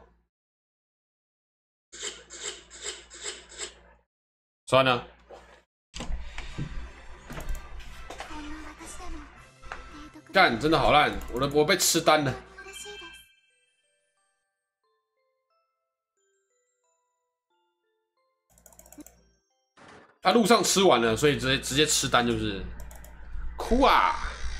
算了，干，真的好烂，我的我被吃单了。他、啊、路上吃完了，所以直接直接吃单就是哭啊！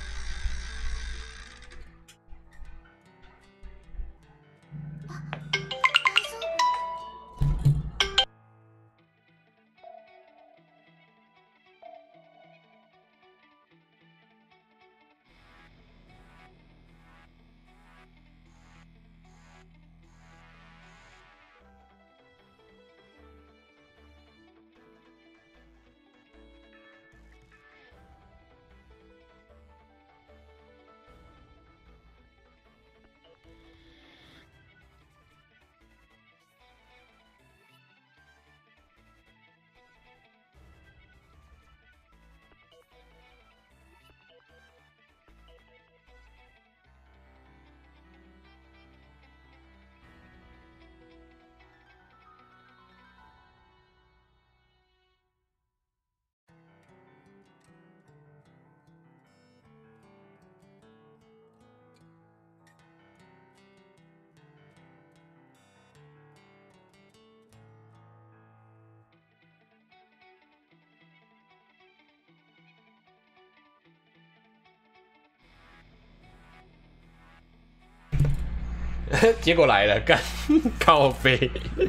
结果来了，干靠背，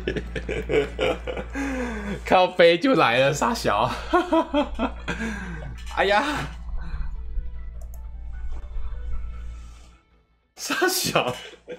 靠背就来了，傻小，哎呀，傻小。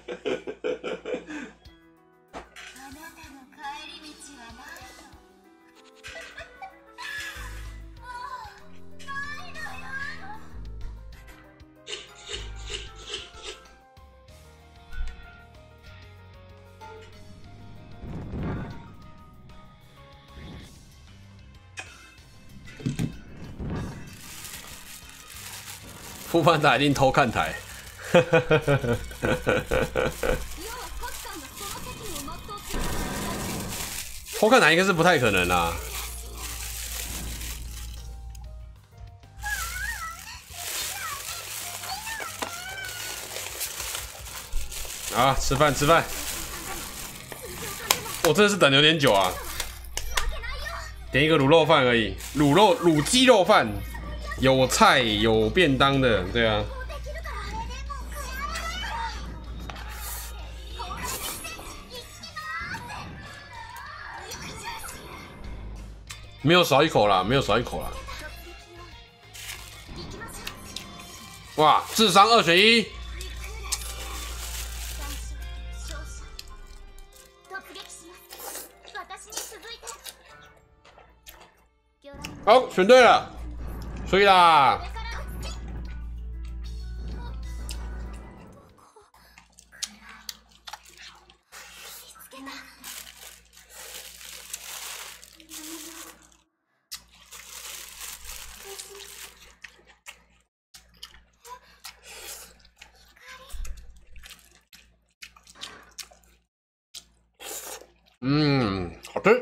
富潘达一定偷看台，偷看台应该是不太可能啦。啊，吃饭吃饭！我真的是等有点久啊，点一个卤肉饭而已，卤肉卤鸡肉饭。有菜有便当的，对啊。没有少一口啦，没有少一口啦。哇，智商二选一， 撃します私に続いて魚雷好，选对了，所以啦。 これから見つけた嗯，好吃，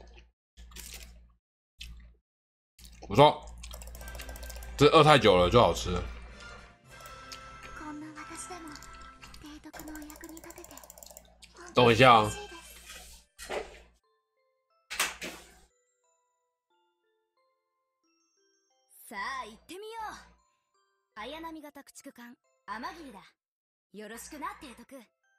不错。这饿太久了就好吃。 こんな私でも提督のお役に立てて等我一下啊。 嬉しいですさあ行ってみよう。綾波型駆逐艦天霧だ。よろしくな提督。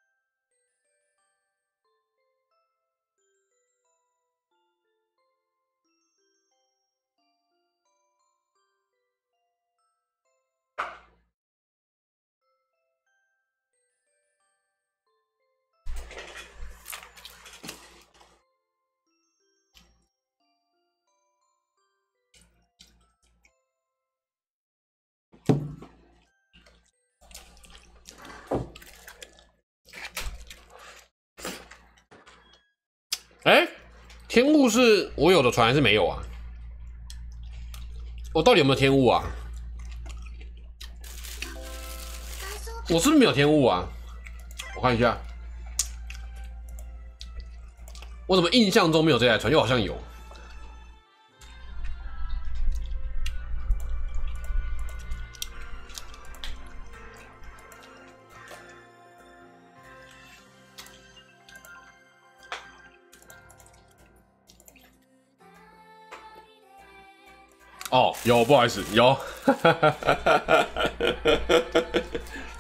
哎、欸，天雾是我有的船还是没有啊？我到底有没有天雾啊？我是不是没有天雾啊？我看一下，我怎么印象中没有这台船，又好像有。哦，有，不好意思，有，